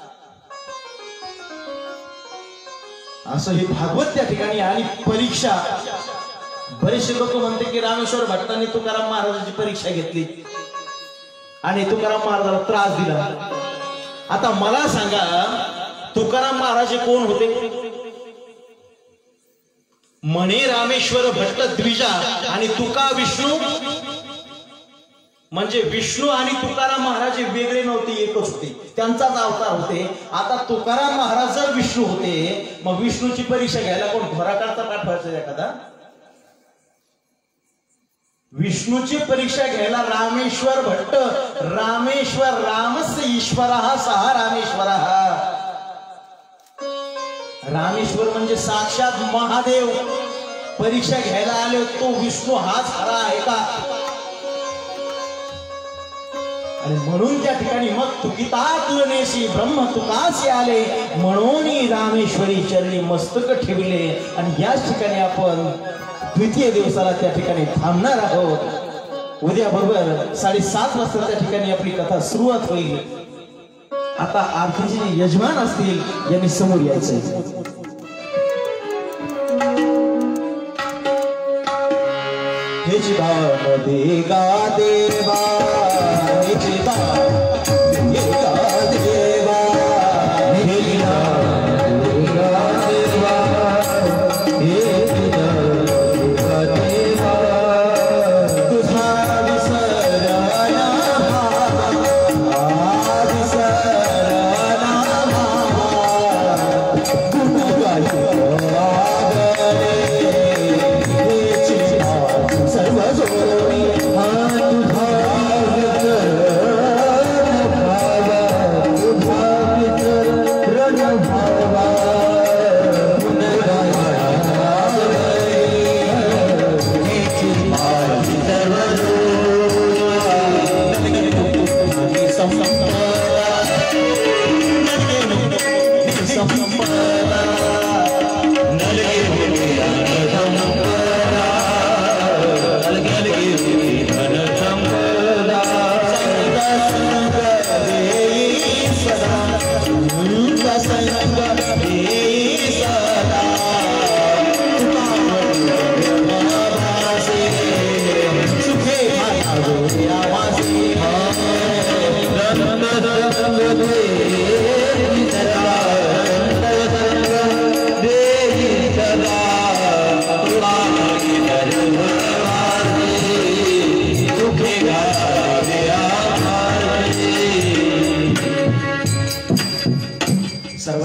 असं हे भागवत त्या ठिकाणी. आणि परीक्षा, बरेचसे लोक म्हणते की रामेश्वर भट्टांनी तुकाराम महाराजांची परीक्षा घेतली आणि तुकाराम महाराजाला त्रास दिला. आता मला सांगा, तुकाराम महाराज कोण होते? म्हणे रामेश्वर भट्ट द्विजा आणि तुका विष्णू. म्हणजे विष्णू आणि तुकाराम महाराज वेगळे नव्हते, एकच होते, त्यांचाच अवतार होते. आता तुकाराम महाराज जर विष्णू होते, मग विष्णूची परीक्षा घ्यायला कोण घोराकडचा पाठवायचा एखादा? विष्णूची परीक्षा घ्यायला रामेश्वर भट्ट. रामेश्वर, रामस्य ईश्वर सहा रामेश्वर. रामेश्वर म्हणजे साक्षात महादेव. परीक्षा घ्यायला आले, तो विष्णू हाच खरा आहे का? आणि म्हणून त्या ठिकाणी मग तुकिता तुलनेशी ब्रह्म तुकासे आले, म्हणून रामेश्वरी चरणी मस्तक ठेवले. आणि याच ठिकाणी आपण द्वितीय दिवसाला त्या ठिकाणी थांबणार आहोत. उद्या बरोबर 7:30 वाजता त्या ठिकाणी आपली कथा सुरुवात होईल. आता आरतीचे जे यजमान असतील यांनी समोर यायचंय. हे मध्ये गा देवा, हे देवा देवा, Sangha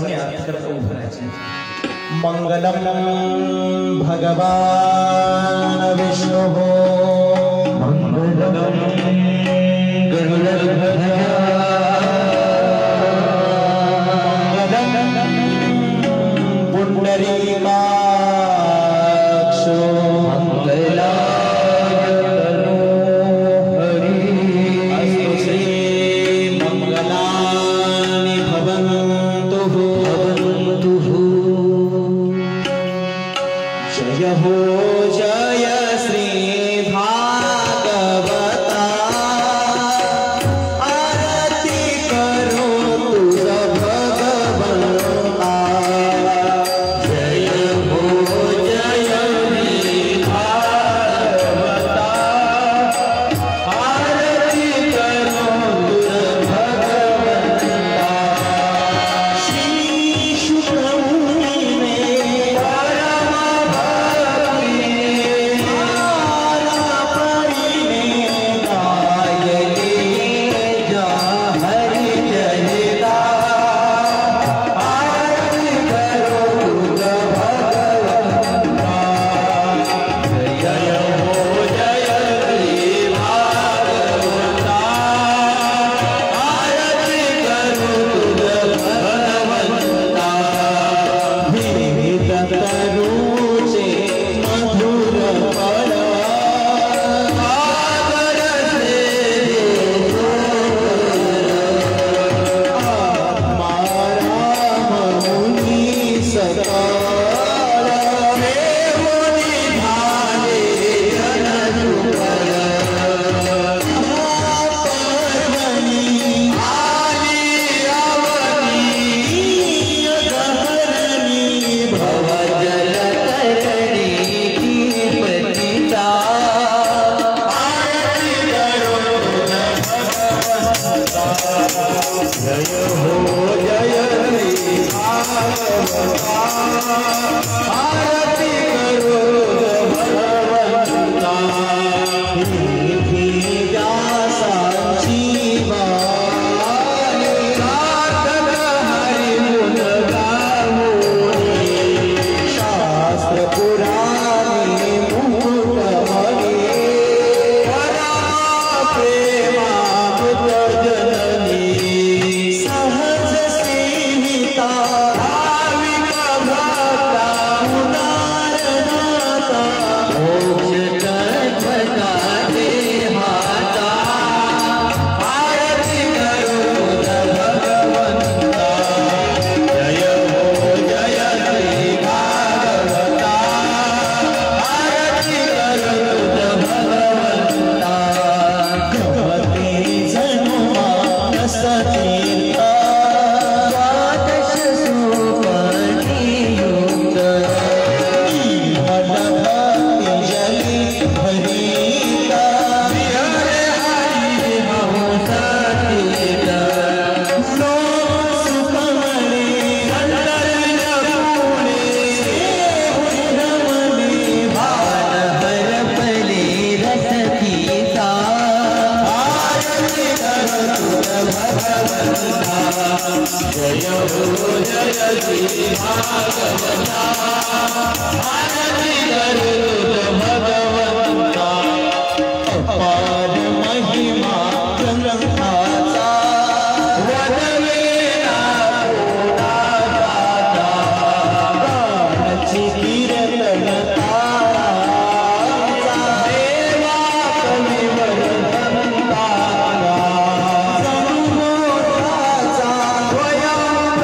सर्वांनी अर्थ करता उभं राहायचं. मंगलम भगवान विष्णु मंगलम गरुडध्वज मंगलम पुंडरीकाक्षो मंगलायतनो हरि. अस्तु श्री मंगलानि भवन्तु जय हो जय श्री भागवता आरती करो तुझ भगवंता. जय हो जय श्री भागवता आरती करो तुझ भगवंता. श्री शुक्रमुनि ने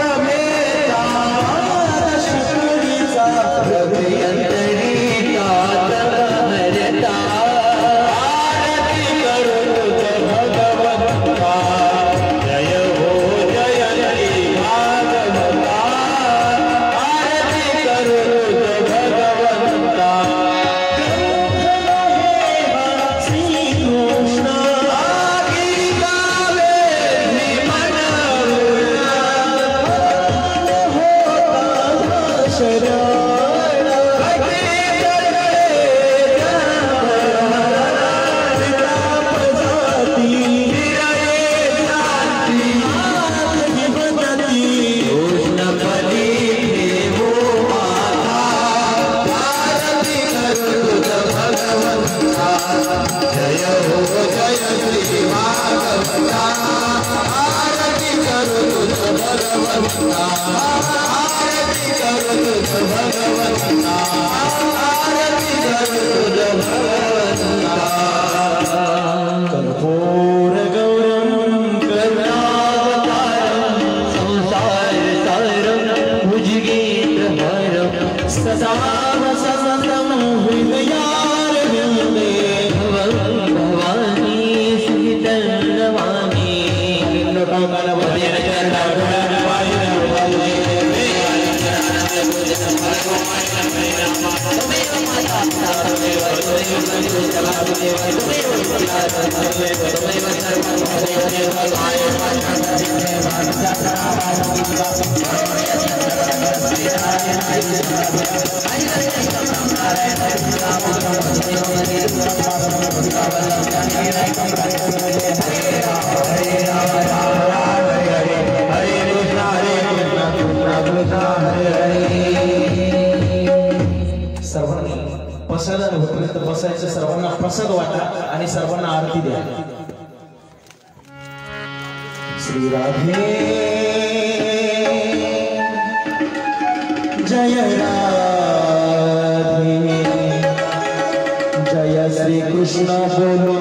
हृदयंतरी आरती करू तुझ भगवंता, आरती करू तुझ भगवंता. कर्पूर गौरम करुणावतारम संसार सारम भुजगेन्द्रहारम सदा वसंतम हृदयारविंदे भवानी सहितं नमामि. सर्वांनी प्रसादाला होतं बसायचं, सर्वांना प्रसाद वाटा आणि सर्वांना आरती द्या. श्री राधे जय राधे जय श्री कृष्ण बोलो